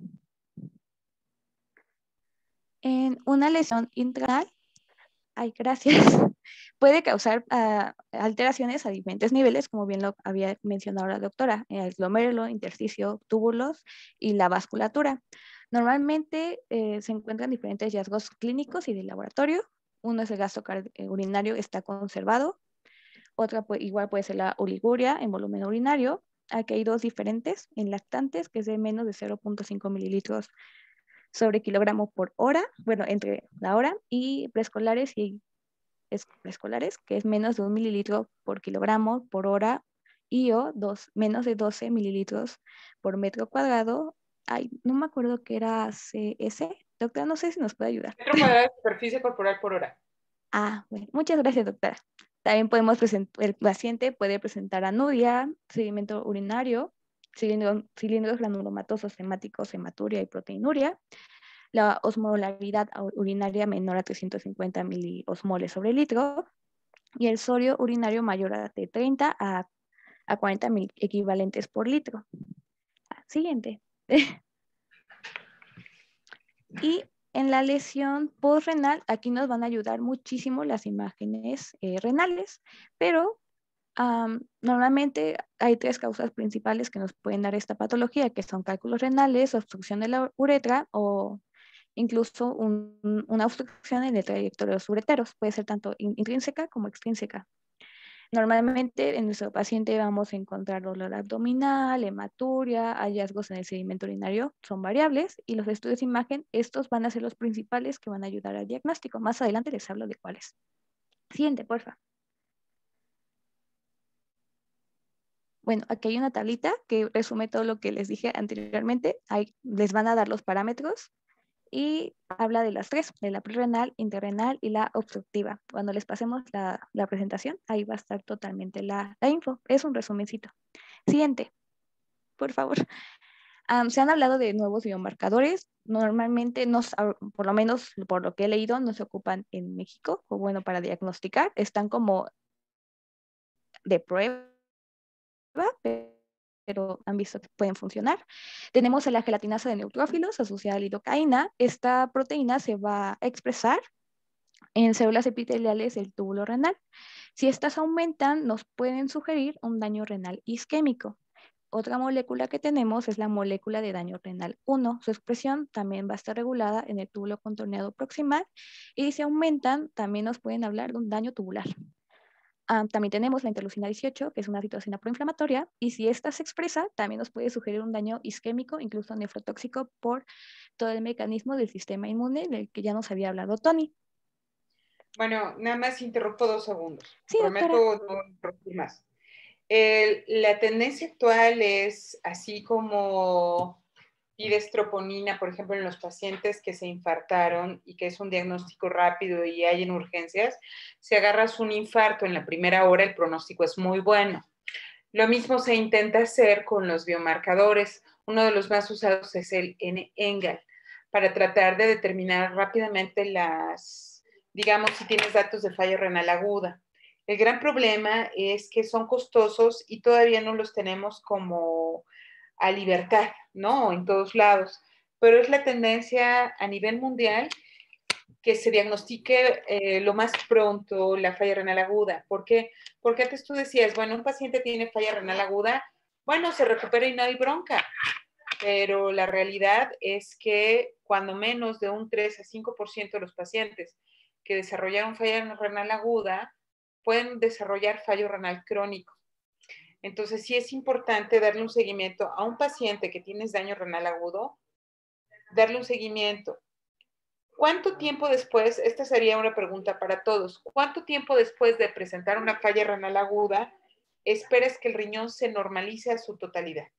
S2: En una lesión intranal, gracias, puede causar alteraciones a diferentes niveles, como bien lo había mencionado la doctora, el glomérulo, intersticio, túbulos y la vasculatura. Normalmente se encuentran diferentes hallazgos clínicos y de laboratorio. Uno es el gasto urinario, está conservado. Otra igual puede ser la oliguria en volumen urinario. Aquí hay dos diferentes, en lactantes, que es de menos de 0.5 mililitros sobre kilogramo por hora, bueno, entre la hora, y preescolares y preescolares, que es menos de 1 mililitro por kilogramo por hora, y menos de 12 mililitros por metro cuadrado. No me acuerdo qué era CS. Doctora, no sé si nos puede ayudar.
S1: Metro cuadrado de superficie corporal por hora.
S2: Bueno, muchas gracias, doctora. También el paciente puede presentar anuria, sedimento urinario, cilindros granulomatosos hemáticos, hematuria y proteinuria, la osmolaridad urinaria menor a 350 miliosmoles sobre litro y el sodio urinario mayor a de 30 a 40 mil equivalentes por litro. Siguiente. Y en la lesión postrenal, aquí nos van a ayudar muchísimo las imágenes renales, pero normalmente hay tres causas principales que nos pueden dar esta patología, que son cálculos renales, obstrucción de la uretra o incluso una obstrucción en el trayecto de los ureteros. Puede ser tanto intrínseca como extrínseca. Normalmente en nuestro paciente vamos a encontrar dolor abdominal, hematuria, hallazgos en el sedimento urinario, son variables y los estudios de imagen, estos van a ser los principales que van a ayudar al diagnóstico. Más adelante les hablo de cuáles. Siguiente, porfa. Bueno, aquí hay una tablita que resume todo lo que les dije anteriormente. Ahí les van a dar los parámetros y habla de las tres, de la prerrenal, interrenal y la obstructiva. Cuando les pasemos la presentación, ahí va a estar totalmente la info. Es un resumencito. Siguiente, por favor. Se han hablado de nuevos biomarcadores. Normalmente, por lo menos por lo que he leído, no se ocupan en México, o bueno, para diagnosticar. Están como de prueba, pero han visto que pueden funcionar. Tenemos a la gelatinasa de neutrófilos asociada a la lidocaína. Esta proteína se va a expresar en células epiteliales del túbulo renal. Si estas aumentan, nos pueden sugerir un daño renal isquémico. Otra molécula que tenemos es la molécula de daño renal 1. Su expresión también va a estar regulada en el túbulo contorneado proximal y si aumentan, también nos pueden hablar de un daño tubular. También tenemos la interleucina 18, que es una citocina proinflamatoria, y si esta se expresa, también nos puede sugerir un daño isquémico, incluso nefrotóxico, por todo el mecanismo del sistema inmune del que ya nos había hablado Tony.
S1: Bueno, nada más interrumpo 2 segundos.
S2: Sí,
S1: Prometo
S2: doctora.
S1: no interrumpir más. La tendencia actual es así como pides troponina, por ejemplo, en los pacientes que se infartaron y que es un diagnóstico rápido y hay en urgencias, si agarras un infarto en la primera hora, el pronóstico es muy bueno. Lo mismo se intenta hacer con los biomarcadores. Uno de los más usados es el NENGAL, para tratar de determinar rápidamente digamos, si tienes datos de falla renal aguda. El gran problema es que son costosos y todavía no los tenemos como a libertad, ¿no? En todos lados. Pero es la tendencia a nivel mundial que se diagnostique lo más pronto la falla renal aguda. ¿Por qué? Porque antes tú decías, bueno, un paciente tiene falla renal aguda, bueno, se recupera y no hay bronca. Pero la realidad es que cuando menos de un 3 a 5% de los pacientes que desarrollaron falla renal aguda pueden desarrollar fallo renal crónico. Entonces, sí es importante darle un seguimiento a un paciente que tiene daño renal agudo, darle un seguimiento. ¿Cuánto tiempo después, esta sería una pregunta para todos, cuánto tiempo después de presentar una falla renal aguda esperas que el riñón se normalice a su totalidad?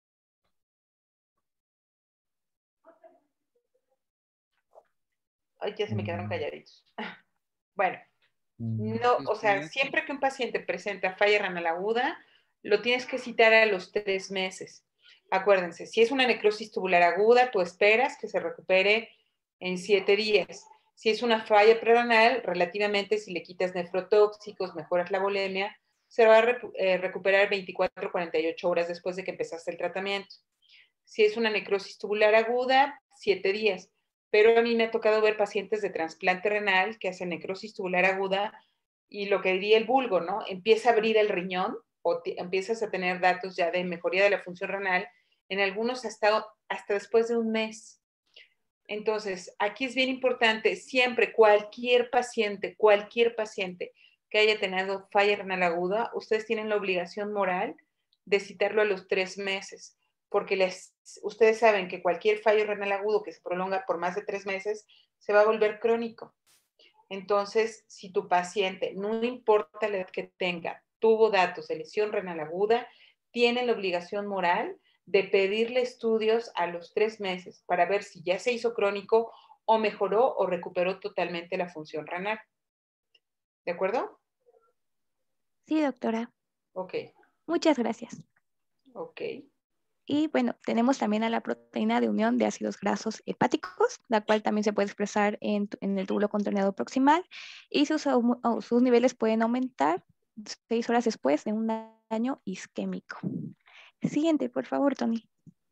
S1: Ay, ya se me quedaron calladitos. Bueno, no, o sea, siempre que un paciente presenta falla renal aguda, lo tienes que citar a los 3 meses. Acuérdense, si es una necrosis tubular aguda, tú esperas que se recupere en 7 días. Si es una falla prerenal, relativamente, si le quitas nefrotóxicos, mejoras la volemia, se va a recuperar 24 48 horas después de que empezaste el tratamiento. Si es una necrosis tubular aguda, 7 días. Pero a mí me ha tocado ver pacientes de trasplante renal que hacen necrosis tubular aguda y lo que diría el vulgo, ¿no? Empieza a abrir el riñón o empiezas a tener datos ya de mejoría de la función renal, en algunos hasta después de un mes. Entonces, aquí es bien importante, siempre cualquier paciente que haya tenido falla renal aguda, ustedes tienen la obligación moral de citarlo a los 3 meses, porque ustedes saben que cualquier fallo renal agudo que se prolonga por más de 3 meses se va a volver crónico. Entonces, si tu paciente, no importa la edad que tenga, tuvo datos de lesión renal aguda, tiene la obligación moral de pedirle estudios a los 3 meses para ver si ya se hizo crónico o mejoró o recuperó totalmente la función renal. ¿De acuerdo?
S2: Sí, doctora.
S1: Ok.
S2: Muchas gracias.
S1: Ok.
S2: Y bueno, tenemos también a la proteína de unión de ácidos grasos hepáticos, la cual también se puede expresar en el túbulo contorneado proximal y sus niveles pueden aumentar 6 horas después de un daño isquémico. Siguiente, por favor, Tony.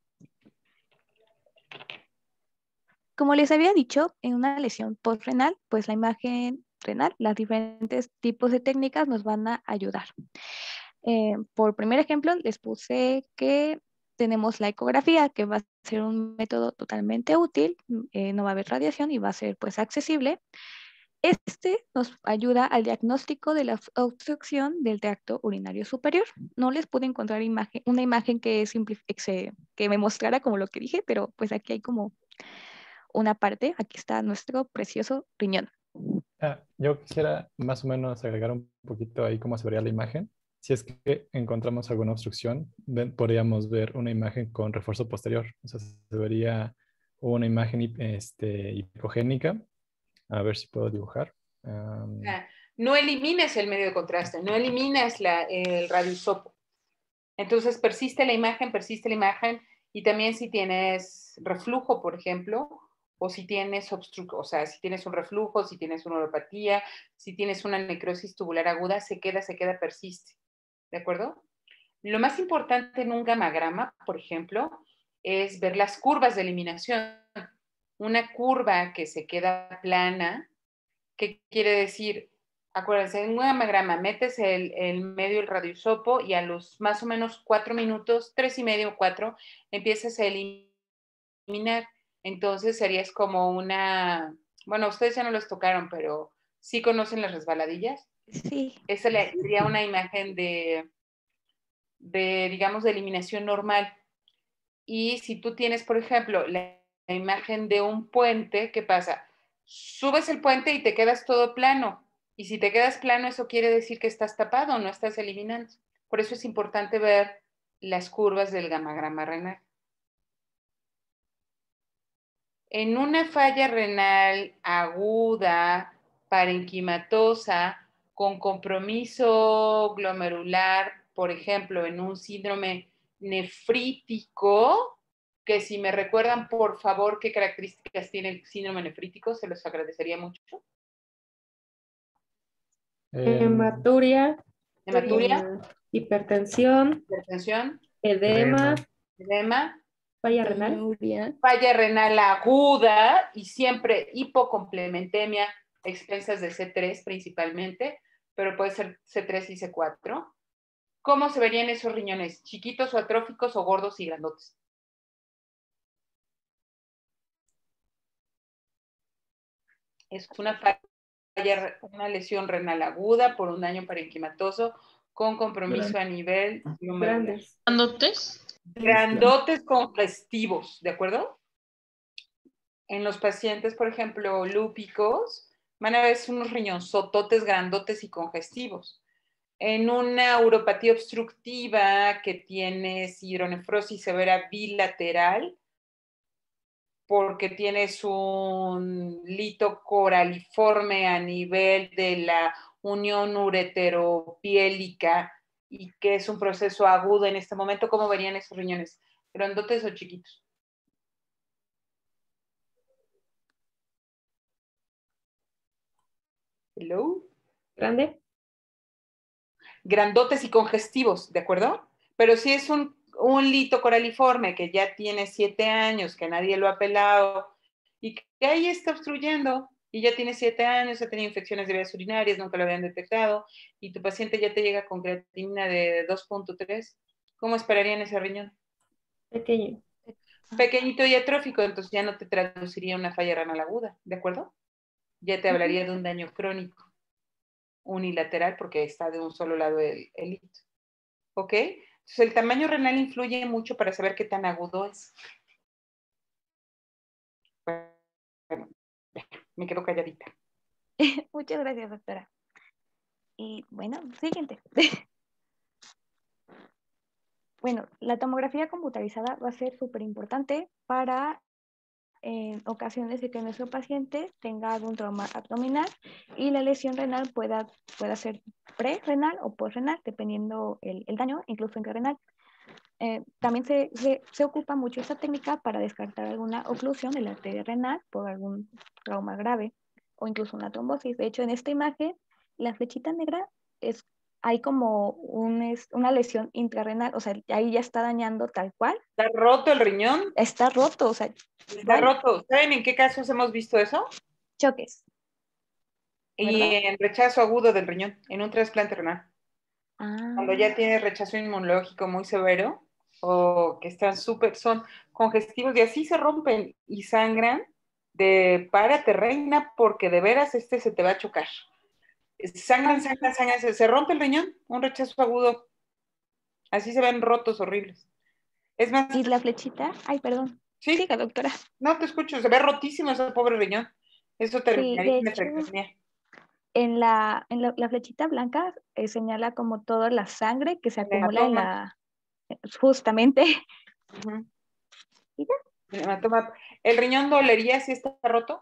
S2: Como les había dicho, en una lesión postrenal, pues la imagen renal, las diferentes tipos de técnicas nos van a ayudar. Por primer ejemplo, les puse que tenemos la ecografía, que va a ser un método totalmente útil, no va a haber radiación y va a ser pues accesible. Este nos ayuda al diagnóstico de la obstrucción del tracto urinario superior. No les pude encontrar una imagen que me mostrara como lo que dije, pero pues aquí hay como una parte, aquí está nuestro precioso riñón.
S4: Yo quisiera más o menos agregar un poquito ahí cómo se vería la imagen. Si es que encontramos alguna obstrucción, podríamos ver una imagen con refuerzo posterior. O sea, se vería una imagen hipogénica. A ver si puedo dibujar.
S1: No elimines el medio de contraste, no eliminas el radioisopo. Entonces persiste la imagen y también si tienes reflujo, por ejemplo, o si tienes o sea, si tienes un reflujo, si tienes una uropatía, si tienes una necrosis tubular aguda, se queda, persiste. ¿De acuerdo? Lo más importante en un gamagrama, por ejemplo, es ver las curvas de eliminación. Una curva que se queda plana, ¿qué quiere decir? Acuérdense, en un gamagrama metes el medio, el radioisopo, y a los más o menos 4 minutos, 3 y medio, 4, empiezas a eliminar. Entonces serías como una, bueno, ustedes ya no los tocaron, pero ¿sí conocen las resbaladillas?
S2: Sí.
S1: Esa sería una imagen de, digamos, de eliminación normal. Y si tú tienes, por ejemplo, la imagen de un puente, ¿qué pasa? Subes el puente y te quedas todo plano. Y si te quedas plano, eso quiere decir que estás tapado, no estás eliminando. Por eso es importante ver las curvas del gamagrama renal. En una falla renal aguda, parenquimatosa, con compromiso glomerular, por ejemplo, en un síndrome nefrítico, que si me recuerdan, por favor, qué características tiene el síndrome nefrítico, se los agradecería mucho.
S7: Hematuria,
S1: Hematuria,
S7: hipertensión,
S1: hipertensión,
S7: edema,
S1: edema,
S7: falla renal,
S1: falla renal aguda y siempre hipocomplementemia, expensas de C3 principalmente, pero puede ser C3 y C4. ¿Cómo se verían esos riñones? ¿Chiquitos o atróficos o gordos y grandotes? Es una lesión renal aguda por un daño parenquimatoso con compromiso a nivel glomerular.
S7: grandes.
S3: ¿Grandotes?
S1: Grandotes congestivos, ¿de acuerdo? En los pacientes, por ejemplo, lúpicos, van a ver unos riñonzototes grandotes y congestivos. En una uropatía obstructiva que tienes hidronefrosis severa bilateral, porque tienes un lito coraliforme a nivel de la unión ureteropiélica y que es un proceso agudo en este momento, ¿cómo verían esos riñones? ¿Grandotes o chiquitos? Hello.
S7: Grande.
S1: Grandotes y congestivos, ¿de acuerdo? Pero si es un lito coraliforme que ya tiene 7 años, que nadie lo ha pelado y que ahí está obstruyendo y ya tiene 7 años, ha tenido infecciones de vías urinarias, nunca lo habían detectado y tu paciente ya te llega con creatinina de 2.3, ¿cómo esperarían ese riñón?
S7: Pequeño.
S1: Pequeñito y atrófico, entonces ya no te traduciría una falla renal aguda, ¿de acuerdo? Ya te hablaría de un daño crónico unilateral porque está de un solo lado el hito. ¿Ok? Entonces el tamaño renal influye mucho para saber qué tan agudo es. Bueno, me quedo calladita.
S2: Muchas gracias, doctora. Y bueno, siguiente. Bueno, la tomografía computarizada va a ser súper importante para ocasiones de que nuestro paciente tenga algún trauma abdominal y la lesión renal pueda ser pre-renal o post-renal, dependiendo el daño, incluso intrarrenal. También se ocupa mucho esta técnica para descartar alguna oclusión de la arteria renal por algún trauma grave o incluso una trombosis. De hecho, en esta imagen, la flechita negra hay como una lesión intrarrenal, o sea, ahí ya está dañando tal cual.
S1: ¿Está roto el riñón?
S2: Está roto, o sea.
S1: Está roto. ¿Saben en qué casos hemos visto eso?
S2: Choques.
S1: Y en rechazo agudo del riñón, en un trasplante renal. Cuando ya tienes rechazo inmunológico muy severo o que están son congestivos y así se rompen y sangran de párate reina porque de veras se te va a chocar. Sangran, se rompe el riñón, un rechazo agudo. Así se ven rotos, horribles. Es más.
S2: ¿Y la flechita? Ay, perdón.
S1: Sí.
S2: Siga, doctora.
S1: No, te escucho, se ve rotísimo ese pobre riñón. Eso terminaría en nefrectomía.
S2: En la flechita blanca señala como toda la sangre que se acumula en la... Justamente.
S1: ¿Y ya? ¿El riñón dolería si está roto?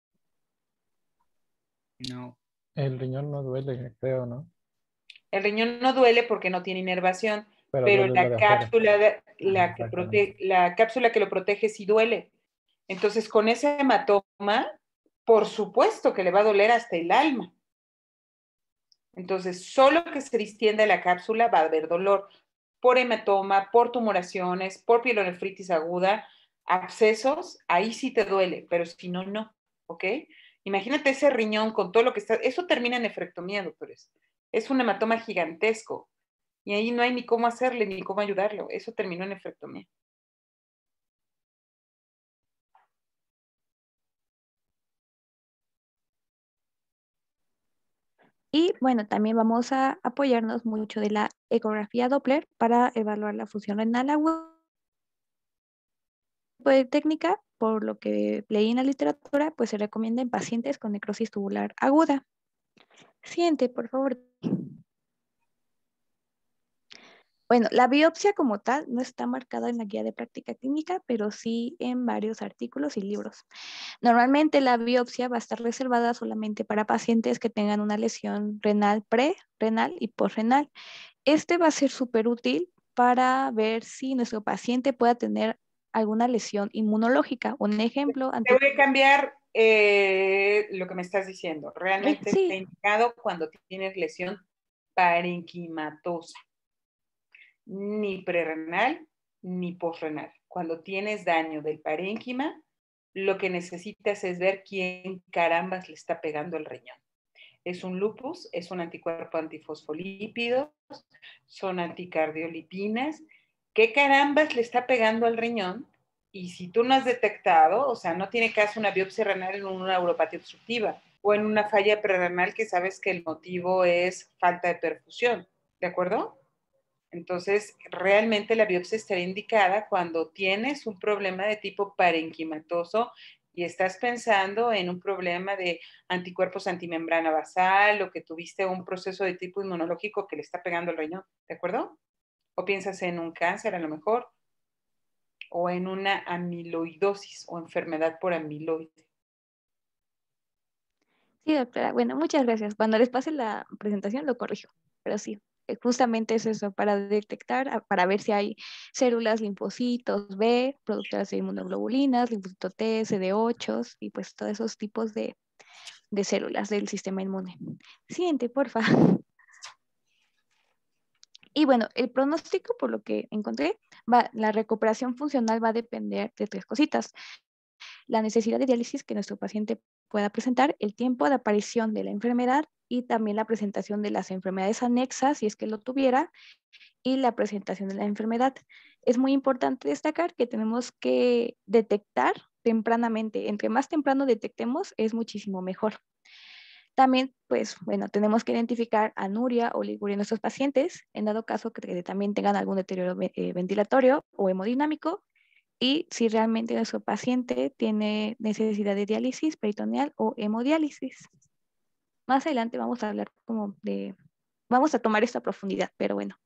S8: No.
S4: El riñón no duele, creo, ¿no?
S1: El riñón no duele porque no tiene inervación, pero la cápsula, la cápsula que lo protege sí duele. Entonces, con ese hematoma, por supuesto que le va a doler hasta el alma. Entonces, solo que se distienda la cápsula va a haber dolor. por hematoma, por tumoraciones, por pielonefritis aguda, abscesos, ahí sí te duele, pero si no, no, ¿ok? Imagínate ese riñón con todo lo que está, eso termina en nefrectomía, doctores. Es un hematoma gigantesco y ahí no hay ni cómo hacerle ni cómo ayudarlo. Eso terminó en nefrectomía.
S2: Y bueno, también vamos a apoyarnos mucho de la ecografía Doppler para evaluar la función renal aguda. De técnica, por lo que leí en la literatura, pues se recomienda en pacientes con necrosis tubular aguda. Siguiente, por favor. Bueno, la biopsia como tal no está marcada en la guía de práctica clínica, pero sí en varios artículos y libros. Normalmente la biopsia va a estar reservada solamente para pacientes que tengan una lesión renal pre-renal y postrenal. Este va a ser súper útil para ver si nuestro paciente pueda tener alguna lesión inmunológica. Un ejemplo,
S1: Te voy a cambiar lo que me estás diciendo. Realmente está
S2: sí,
S1: indicado cuando tienes lesión parenquimatosa, ni prerrenal ni posrenal. Cuando tienes daño del parénquima, lo que necesitas es ver quién carambas le está pegando el riñón. Es un lupus, es un anticuerpo antifosfolípidos, son anticardiolipinas. ¿Qué carambas le está pegando al riñón? Y si tú no has detectado, o sea, no tiene caso una biopsia renal en una neuropatía obstructiva o en una falla prerrenal que sabes que el motivo es falta de perfusión, ¿de acuerdo? Entonces, realmente la biopsia estaría indicada cuando tienes un problema de tipo parenquimatoso y estás pensando en un problema de anticuerpos antimembrana basal o que tuviste un proceso de tipo inmunológico que le está pegando el riñón, ¿de acuerdo? O piensas en un cáncer a lo mejor, o en una amiloidosis o enfermedad por amiloide.
S2: sí, doctora. Bueno, muchas gracias. Cuando les pase la presentación lo corrijo, pero sí, justamente es eso, para detectar, para ver si hay células, linfocitos B, productoras de inmunoglobulinas, linfocito T, CD8 y pues todos esos tipos de células del sistema inmune. Siguiente, porfa. Y bueno, el pronóstico, por lo que encontré, la recuperación funcional va a depender de tres cositas: la necesidad de diálisis que nuestro paciente pueda presentar, el tiempo de aparición de la enfermedad y también la presentación de las enfermedades anexas, si es que lo tuviera, y la presentación de la enfermedad. Es muy importante destacar que tenemos que detectar tempranamente. Entre más temprano detectemos, es muchísimo mejor. También, pues, bueno, tenemos que identificar anuria o liguria en nuestros pacientes, en dado caso que también tengan algún deterioro ventilatorio o hemodinámico, y si realmente nuestro paciente tiene necesidad de diálisis peritoneal o hemodiálisis. Más adelante vamos a hablar vamos a tomar esta profundidad, pero bueno.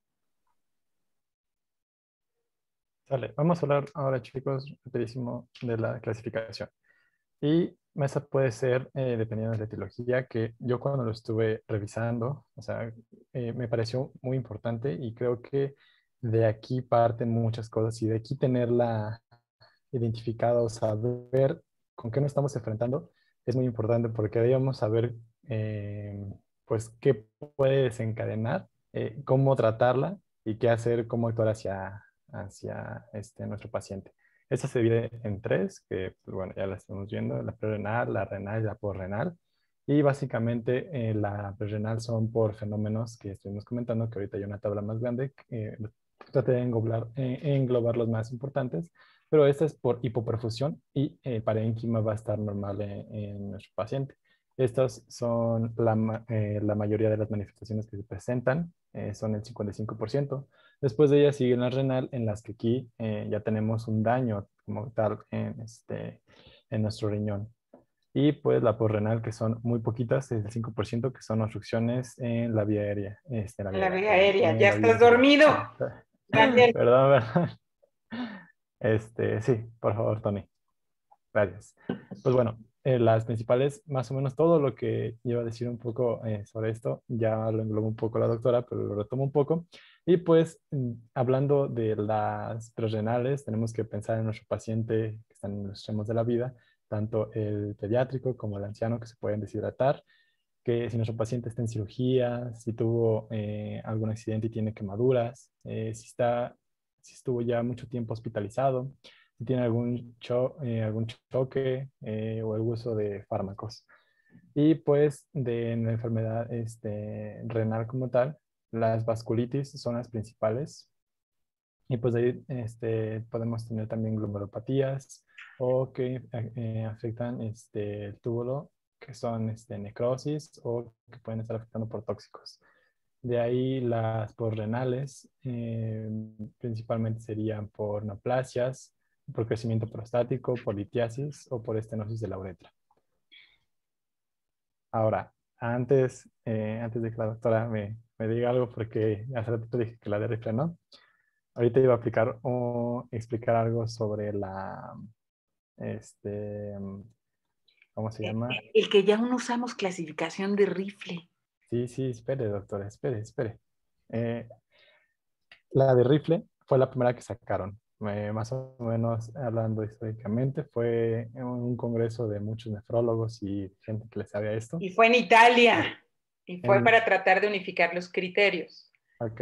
S4: Vale, vamos a hablar ahora, chicos, rapidísimo de la clasificación. Y esa puede ser, dependiendo de la etiología, que yo cuando lo estuve revisando, o sea, me pareció muy importante y creo que de aquí parten muchas cosas y de aquí tenerla identificado, saber con qué nos estamos enfrentando, es muy importante porque ahí vamos a ver, pues, qué puede desencadenar, cómo tratarla y qué hacer, cómo actuar hacia nuestro paciente. Esta se divide en tres, que pues, bueno, ya la estamos viendo: la prerrenal, la renal y la posrenal. Y básicamente la prerrenal son por fenómenos que estuvimos comentando, que ahorita hay una tabla más grande, que traté de englobar los más importantes, pero esta es por hipoperfusión y parénquima va a estar normal en nuestro paciente. Estas son la mayoría de las manifestaciones que se presentan, son el 55%. Después de ellas sigue la renal, en las que aquí ya tenemos un daño como tal en nuestro riñón. Y pues la posrenal, que son muy poquitas, es el 5%, que son obstrucciones en la vía aérea.
S1: En la vía aérea, ya
S4: La vía
S1: estás
S4: aérea.
S1: dormido, Daniel.
S4: Perdón, perdón. Sí, por favor, Tony. Gracias. Pues bueno, las principales, más o menos todo lo que iba a decir un poco sobre esto, ya lo englobó un poco la doctora, pero lo retomo un poco. Y pues, hablando de las prerrenales, tenemos que pensar en nuestro paciente que está en los extremos de la vida, tanto el pediátrico como el anciano, que se pueden deshidratar, que si nuestro paciente está en cirugía, si tuvo algún accidente y tiene quemaduras, si estuvo ya mucho tiempo hospitalizado, si tiene algún choque o el uso de fármacos. Y pues en la enfermedad renal como tal, las vasculitis son las principales. Y pues de ahí podemos tener también glomerulopatías o que afectan el túbulo, que son necrosis o que pueden estar afectando por tóxicos. De ahí las porrenales principalmente serían por neoplasias, por crecimiento prostático, por litiasis o por estenosis de la uretra. Ahora, antes de que la doctora me diga algo, porque hace rato dije que la de rifle no, ahorita iba a aplicar o explicar algo sobre este, ¿cómo se llama?
S1: El que ya no usamos clasificación de rifle.
S4: Sí, espere, doctora, espere. Eh, la de rifle fue la primera que sacaron. Más o menos hablando históricamente, fue en un congreso de muchos nefrólogos y gente que le sabía esto.
S1: Y fue en Italia. Y fue
S4: En-
S1: para tratar de unificar los criterios.
S4: Ok.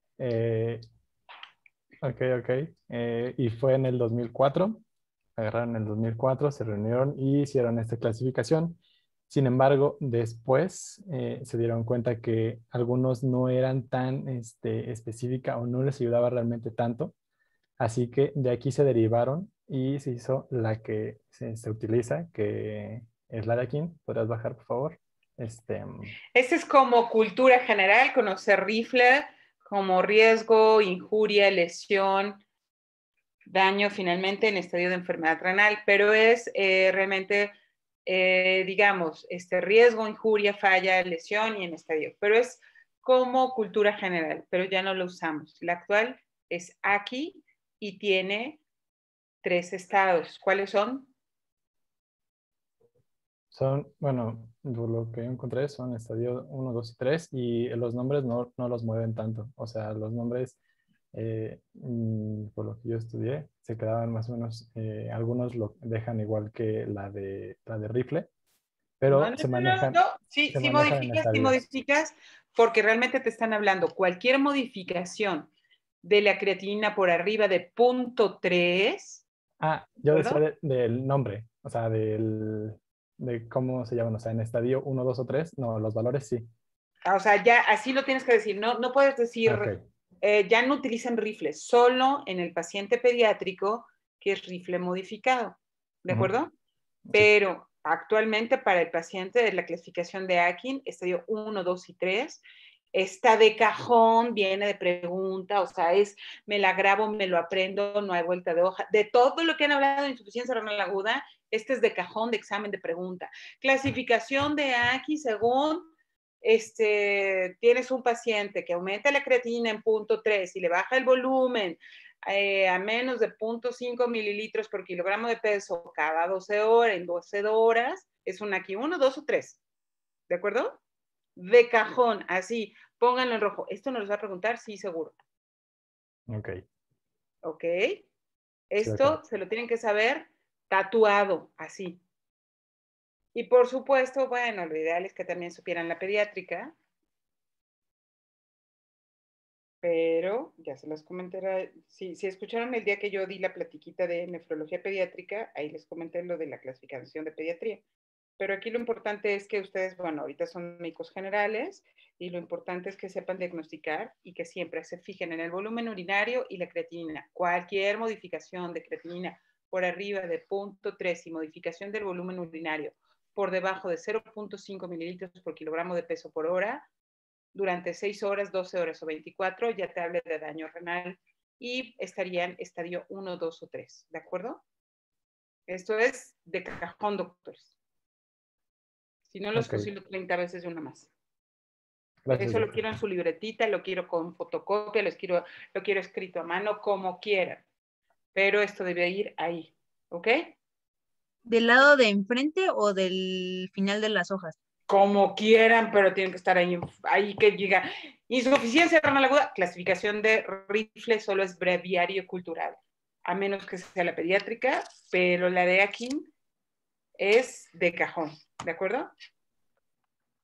S4: Ok. Y fue en el 2004. Agarraron en el 2004, se reunieron y hicieron esta clasificación. Sin embargo, después se dieron cuenta que algunos no eran tan específica o no les ayudaba realmente tanto. Así que de aquí se derivaron y se hizo la que se utiliza, que es la de aquí. ¿Podrías bajar, por favor?
S1: Este es como cultura general, conocer rifle como riesgo, injuria, lesión, daño finalmente en estadio de enfermedad renal, pero es realmente, digamos, riesgo, injuria, falla, lesión y en estadio, pero es como cultura general, pero ya no lo usamos. La actual es aquí y tiene 3 estados. ¿Cuáles son?
S4: Son, bueno, lo que yo encontré son estadio 1, 2 y 3 y los nombres no los mueven tanto. O sea, los nombres, por lo que yo estudié, se quedaban más o menos, algunos lo dejan igual que la de rifle, pero
S1: No.
S4: se manejan,
S1: Sí,
S4: se manejan en
S1: sí
S4: estadios.
S1: modificas, porque realmente te están hablando. Cualquier modificación de la creatinina por arriba de 0.3,
S4: Ah,
S1: ¿de
S4: yo decía
S1: acuerdo?
S4: del nombre, o sea, de cómo se llaman, o sea, en estadio 1, 2 o 3, no, los valores sí.
S1: O sea, ya así lo tienes que decir. No puedes decir,
S4: Ok.
S1: ya no utilizan rifles, solo en el paciente pediátrico que es rifle modificado. ¿De
S4: Ujú.
S1: acuerdo?
S4: Sí.
S1: Pero actualmente para el paciente de la clasificación de Akin, estadio 1, 2 y 3, está de cajón, viene de pregunta, o sea, me la grabo, me lo aprendo, no hay vuelta de hoja. De todo lo que han hablado de insuficiencia renal aguda, este es de cajón, de examen de pregunta. Clasificación de Akin según tienes un paciente que aumenta la creatinina en 0.3 y le baja el volumen a menos de 0.5 mililitros por kilogramo de peso cada 12 horas, en 12 horas, es un aquí 1, 2 o 3. ¿De acuerdo? De cajón, así, pónganlo en rojo. ¿Esto nos lo va a preguntar? Sí, seguro.
S4: Ok.
S1: ¿Ok?
S4: Sí, doctora.
S1: Esto se lo tienen que saber tatuado, así. Y por supuesto, bueno, lo ideal es que también supieran la pediátrica, pero ya se las comentaré. Si escucharon el día que yo di la platiquita de nefrología pediátrica, ahí les comenté lo de la clasificación de pediatría. Pero aquí lo importante es que ustedes, bueno, ahorita son médicos generales y lo importante es que sepan diagnosticar y que siempre se fijen en el volumen urinario y la creatinina. Cualquier modificación de creatinina por arriba de 0.3 y modificación del volumen urinario por debajo de 0.5 mililitros por kilogramo de peso por hora, durante 6 horas, 12 horas o 24, ya te hable de daño renal y estarían estadio 1, 2 o 3, ¿de acuerdo? Esto es de cajón, doctores. Si no, los
S4: Ok.
S1: fusilo 30 veces de una más.
S4: Gracias,
S1: Eso lo
S4: doctor.
S1: quiero en su libretita, lo quiero con fotocopia, lo quiero escrito a mano, como quieran. Pero esto debe ir ahí, ¿ok?
S3: ¿Del lado de enfrente o del final de las hojas?
S1: Como quieran, pero tienen que estar ahí que llega. Insuficiencia renal aguda, clasificación de rifle solo es breviario cultural, a menos que sea la pediátrica, pero la de Akin es de cajón, ¿de acuerdo?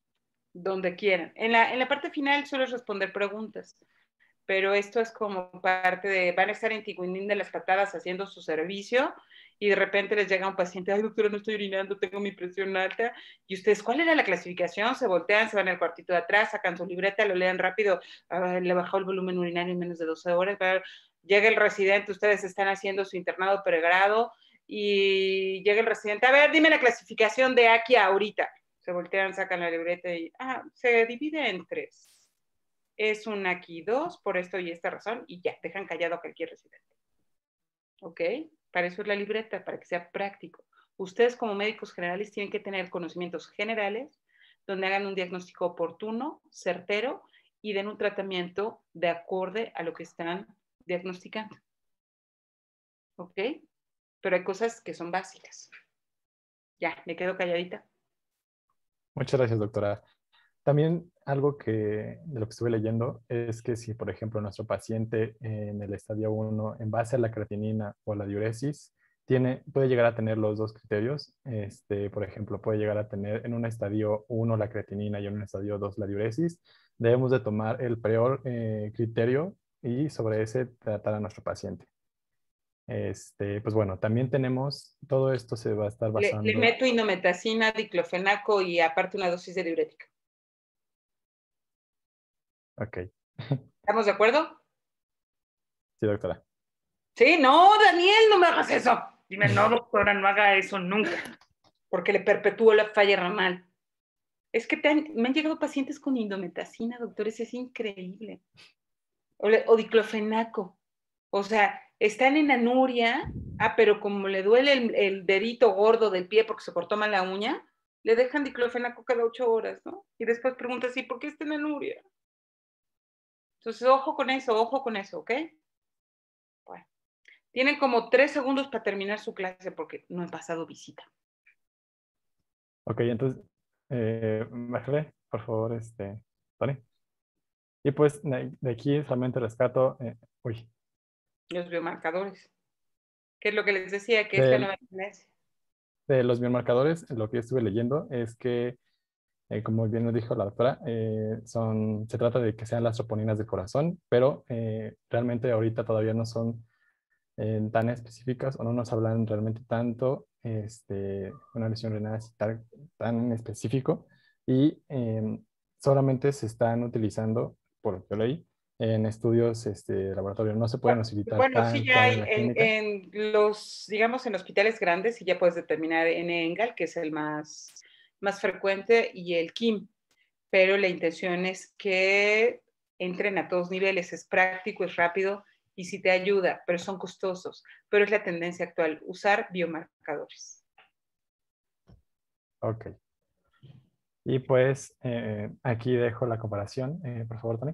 S1: donde quieran. En la parte final suelo responder preguntas, pero esto es como parte de, van a estar en Ticuindín de las Patadas haciendo su servicio y de repente les llega un paciente, ay doctora, no estoy orinando, tengo mi presión alta, y ustedes, ¿cuál era la clasificación? Se voltean, se van al cuartito de atrás, sacan su libreta, lo lean rápido, le bajó el volumen urinario en menos de 12 horas, llega el residente, ustedes están haciendo su internado pregrado, y llega el residente, a ver, dime la clasificación de aquí ahorita. Se voltean, sacan la libreta y, se divide en 3. Es un aquí 2 por esto y esta razón, y ya, dejan callado a cualquier residente. ¿Ok? Para eso es la libreta, para que sea práctico. Ustedes como médicos generales tienen que tener conocimientos generales donde hagan un diagnóstico oportuno, certero y den un tratamiento de acorde a lo que están diagnosticando. ¿Ok? Pero hay cosas que son básicas. Ya, me quedo calladita.
S4: Muchas gracias, doctora. También algo de lo que estuve leyendo es que si, por ejemplo, nuestro paciente en el estadio 1, en base a la creatinina o la diuresis, puede llegar a tener los dos criterios. Por ejemplo, puede llegar a tener en un estadio 1 la creatinina y en un estadio 2 la diuresis. Debemos de tomar el peor criterio y sobre ese tratar a nuestro paciente. Pues bueno, también tenemos, todo esto se va a estar basando...
S1: Le meto indometacina, diclofenaco y aparte una dosis de diurética.
S4: Ok.
S1: ¿Estamos de acuerdo?
S4: Sí, doctora.
S1: Sí, no, Daniel, no me hagas eso. Dime, no, doctora, no haga eso nunca, porque le perpetúo la falla renal. Es que me han llegado pacientes con indometacina, doctores, es increíble. O diclofenaco. O sea, están en anuria, pero como le duele el dedito gordo del pie porque se cortó mal la uña, le dejan diclofenaco cada 8 horas, ¿no? Y después pregunta, ¿sí, por qué está en anuria? Entonces, ojo con eso, ¿ok? Bueno, tienen como 3 segundos para terminar su clase porque no he pasado visita.
S4: Ok, entonces, bájale, por favor, Tony. Y pues de aquí solamente rescato,
S1: Los biomarcadores. ¿Qué es lo que les decía? Que es la nueva tendencia.
S4: De los biomarcadores, lo que yo estuve leyendo es que, como bien nos dijo la doctora, se trata de que sean las troponinas del corazón, pero realmente ahorita todavía no son tan específicas o no nos hablan realmente tanto una lesión renal tan específico y solamente se están utilizando, por lo que leí, en estudios de laboratorio. No se pueden utilizar
S1: bueno, sí, ya
S4: cual
S1: hay
S4: en la clínica.
S1: en los, digamos, en hospitales grandes, sí ya puedes determinar NENGAL, que es el más frecuente, y el KIM, pero la intención es que entren a todos niveles, es práctico, es rápido y sí te ayuda, pero son costosos, pero es la tendencia actual, usar biomarcadores.
S4: Ok. Y pues aquí dejo la comparación, por favor, Tony.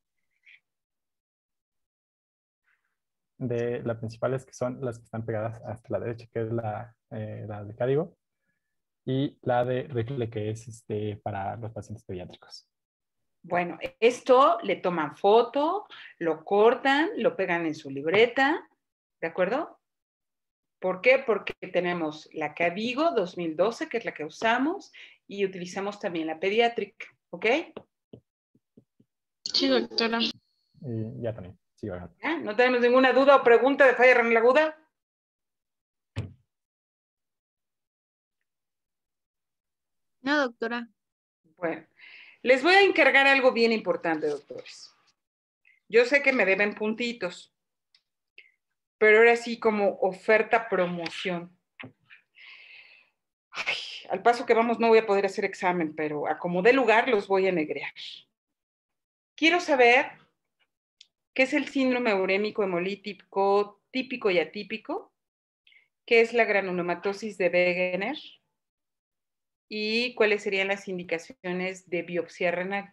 S4: De las principales que son las que están pegadas hasta la derecha, que es la de Cádigo, y la de Rifle, que es para los pacientes pediátricos.
S1: Bueno, esto le toman foto, lo cortan, lo pegan en su libreta, ¿de acuerdo? ¿Por qué? Porque tenemos la Cadigo 2012, que es la que usamos, y utilizamos también la pediátrica, ¿ok?
S3: Sí, doctora.
S4: Y ya también, sí, ¿verdad?
S1: ¿No tenemos ninguna duda o pregunta de falla renal aguda?
S3: No, doctora.
S1: Bueno, les voy a encargar algo bien importante, doctores. Yo sé que me deben puntitos, pero ahora sí como oferta promoción. Ay, al paso que vamos no voy a poder hacer examen, pero a como dé lugar los voy a negrear. Quiero saber qué es el síndrome urémico hemolítico típico y atípico, qué es la granulomatosis de Wegener y cuáles serían las indicaciones de biopsia renal.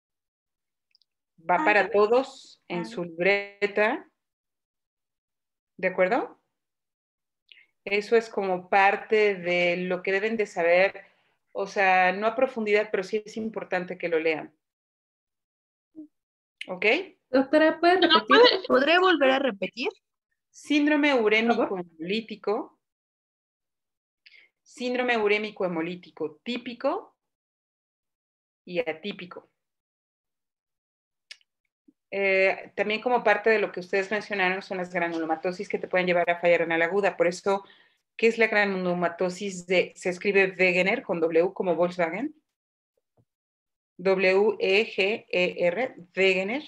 S1: Va para todos en su libreta, ¿de acuerdo? Eso es como parte de lo que deben de saber, o sea, no a profundidad, pero sí es importante que lo lean. ¿Ok?
S7: Doctora, ¿puedes repetir?
S3: ¿Podré volver a repetir?
S1: Síndrome urémico
S7: favor.
S1: hemolítico, síndrome urémico hemolítico típico y atípico. También como parte de lo que ustedes mencionaron son las granulomatosis que te pueden llevar a falla renal aguda. Por eso, ¿qué es la granulomatosis? Se escribe Wegener con W como Volkswagen. W-E-G-E-R, Wegener.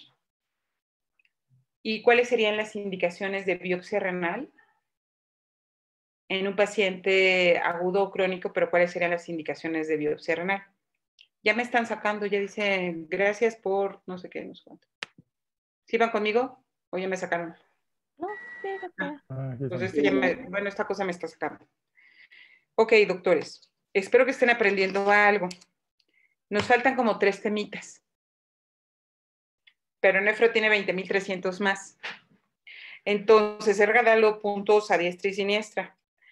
S1: ¿Y cuáles serían las indicaciones de biopsia renal en un paciente agudo o crónico, pero cuáles serían las indicaciones de biopsia renal? Ya me están sacando, ya dice, gracias por no sé qué, no sé cuánto. ¿Sí van conmigo o ya me sacaron?
S2: No, sí, doctora.
S1: Pues bueno, esta cosa me está sacando. Ok, doctores, espero que estén aprendiendo algo. Nos faltan como 3 temitas. Pero Nefro tiene 20.300 más. Entonces, he regalado puntos a diestra y siniestra.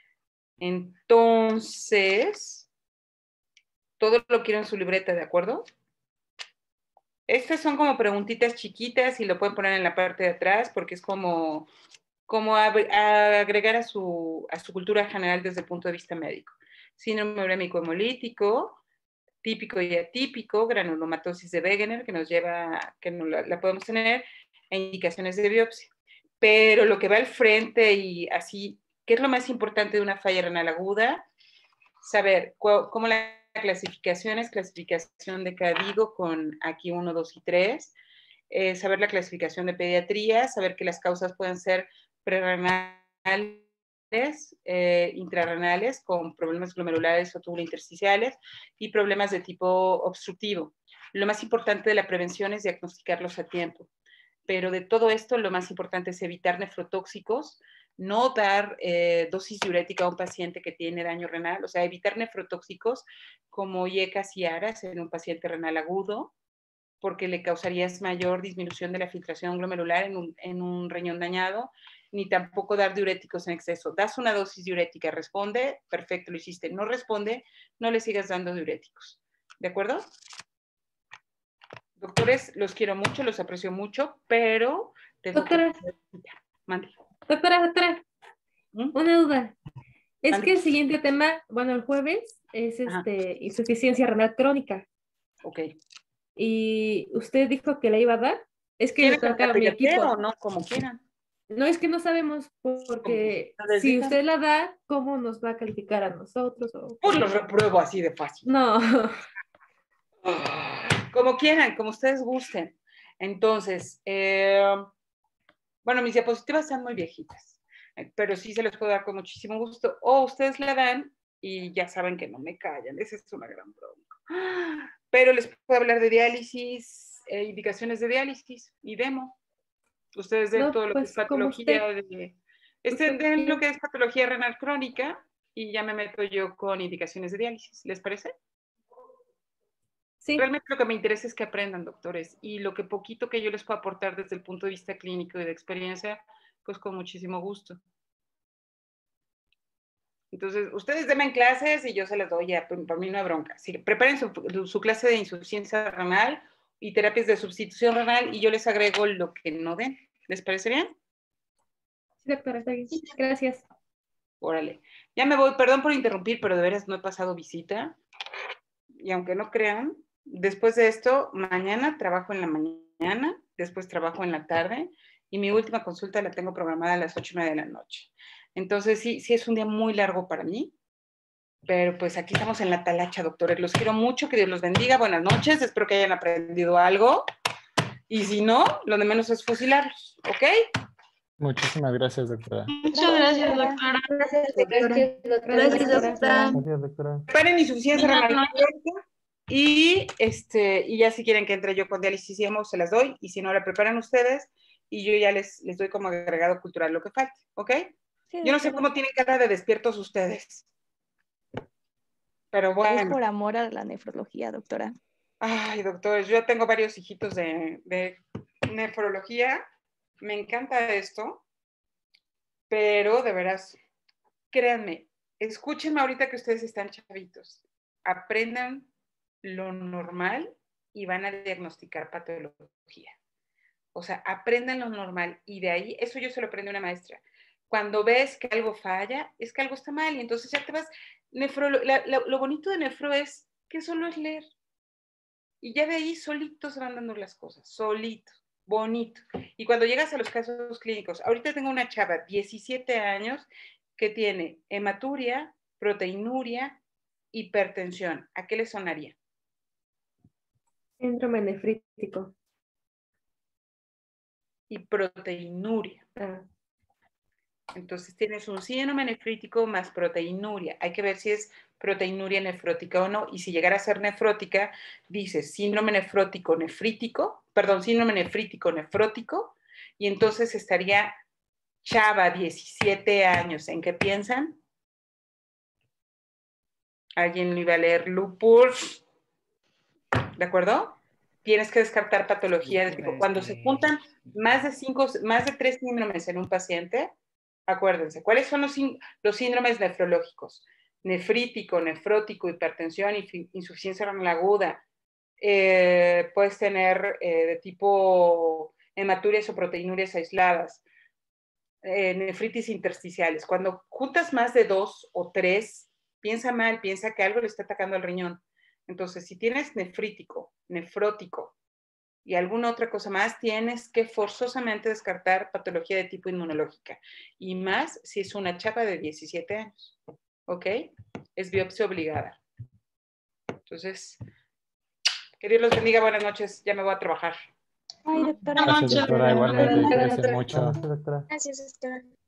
S1: Entonces, todo lo quiero en su libreta, ¿de acuerdo? Estas son como preguntitas chiquitas y lo pueden poner en la parte de atrás porque es como agregar a su cultura general desde el punto de vista médico. Síndrome urémico hemolítico, típico y atípico, granulomatosis de Wegener, que nos lleva, que no la podemos tener, e indicaciones de biopsia. Pero lo que va al frente y así, ¿qué es lo más importante de una falla renal aguda? Saber cómo la clasificación es clasificación de Cadigo con aquí 1, 2 y 3. Saber la clasificación de pediatría, saber que las causas pueden ser prerrenales, intrarrenales con problemas glomerulares o tubulointersticiales y problemas de tipo obstructivo. Lo más importante de la prevención es diagnosticarlos a tiempo. Pero de todo esto, lo más importante es evitar nefrotóxicos, no dar dosis diurética a un paciente que tiene daño renal, o sea, evitar nefrotóxicos como IECAS y ARAS en un paciente renal agudo, porque le causarías mayor disminución de la filtración glomerular en un riñón dañado, ni tampoco dar diuréticos en exceso. Das una dosis diurética, responde, perfecto, lo hiciste. No responde, no le sigas dando diuréticos. ¿De acuerdo? Doctores, los quiero mucho, los aprecio mucho, pero...
S7: Doctora,
S1: Mande.
S7: doctora, una duda. Es
S1: Mande.
S7: que el siguiente tema, bueno, el jueves, es insuficiencia renal crónica.
S1: Ok.
S7: Y usted dijo que la iba a dar. Es que le toca a mi equipo.
S1: O no, como quieran.
S7: No, es que no sabemos, porque si usted la da, ¿cómo nos va a calificar a nosotros?
S1: Pues los repruebo así de fácil.
S7: No.
S1: Como quieran, como ustedes gusten. Entonces, bueno, mis diapositivas están muy viejitas, pero sí se les puedo dar con muchísimo gusto. O ustedes la dan y ya saben que no me callan. Esa es una gran bronca. Pero les puedo hablar de diálisis, indicaciones de diálisis y demo. Ustedes den todo lo que es patología den lo que es patología renal crónica y ya me meto yo con indicaciones de diálisis. ¿Les parece? Sí. Realmente lo que me interesa es que aprendan, doctores, y lo que poquito que yo les puedo aportar desde el punto de vista clínico y de experiencia, pues con muchísimo gusto. Entonces, ustedes denme clases y yo se las doy, ya, por mí no hay bronca. Sí, preparen su clase de insuficiencia renal y terapias de sustitución renal y yo les agrego lo que no den. ¿Les parece bien?
S7: Sí, doctora, está bien. Gracias.
S1: Órale. Ya me voy, perdón por interrumpir, pero de veras no he pasado visita. Y aunque no crean, después de esto, mañana trabajo en la mañana, después trabajo en la tarde y mi última consulta la tengo programada a las 8:30 de la noche. Entonces, sí es un día muy largo para mí, pero pues aquí estamos en la talacha, doctores. Los quiero mucho, que Dios los bendiga. Buenas noches, espero que hayan aprendido algo. Y si no, lo de menos es fusilarlos, ¿ok?
S4: Muchísimas gracias, doctora.
S3: Muchas gracias, doctora.
S5: Gracias, doctora.
S3: Gracias, doctora.
S4: Gracias, doctora.
S1: Preparen insuficiencia renal y ya si quieren que entre yo con diálisis y hemo, se las doy. Y si no, la preparan ustedes y yo ya les doy como agregado cultural lo que falte, ¿ok? Sí, yo no sé cómo tienen cara de despiertos ustedes. Pero bueno.
S2: Es por amor a la nefrología, doctora.
S1: Ay, doctores, yo tengo varios hijitos de nefrología. Me encanta esto. Pero de veras, créanme, escúchenme ahorita que ustedes están chavitos. Aprendan lo normal y van a diagnosticar patología. O sea, aprendan lo normal y de ahí, eso yo se lo aprendí a una maestra. Cuando ves que algo falla, es que algo está mal y entonces ya te vas. Lo bonito de nefro es que solo es leer. Y ya de ahí solitos se van dando las cosas, solitos, bonito. Y cuando llegas a los casos clínicos, ahorita tengo una chava, 17 años, que tiene hematuria, proteinuria, hipertensión. ¿A qué le sonaría?
S7: Síndrome nefrítico.
S1: Y proteinuria.
S7: Ah,
S1: Entonces tienes un síndrome nefrítico más proteinuria. Hay que ver si es proteinuria nefrótica o no. Y si llegara a ser nefrótica, dices síndrome nefrótico nefrítico, perdón, síndrome nefrítico nefrótico, y entonces estaría chava, 17 años. ¿En qué piensan? ¿Alguien le iba a leer lupus? ¿De acuerdo? Tienes que descartar patología de tipo. Cuando se juntan más de 3 síndromes en un paciente, acuérdense, ¿cuáles son los síndromes nefrológicos? Nefrítico, nefrótico, hipertensión, insuficiencia renal aguda. Puedes tener de tipo hematurias o proteinurias aisladas, nefritis intersticiales. Cuando juntas más de 2 o 3, piensa mal, piensa que algo le está atacando al riñón. Entonces, si tienes nefrítico, nefrótico y alguna otra cosa más, tienes que forzosamente descartar patología de tipo inmunológica. Y más si es una chava de 17 años. ¿Ok? Es biopsia obligada. Entonces, que Dios los bendiga. Buenas noches. Ya me voy a trabajar.
S2: Ay, doctora.
S4: Gracias, doctora. Igualmente,
S7: Doctora.
S4: cuídese mucho.
S5: Gracias, doctora.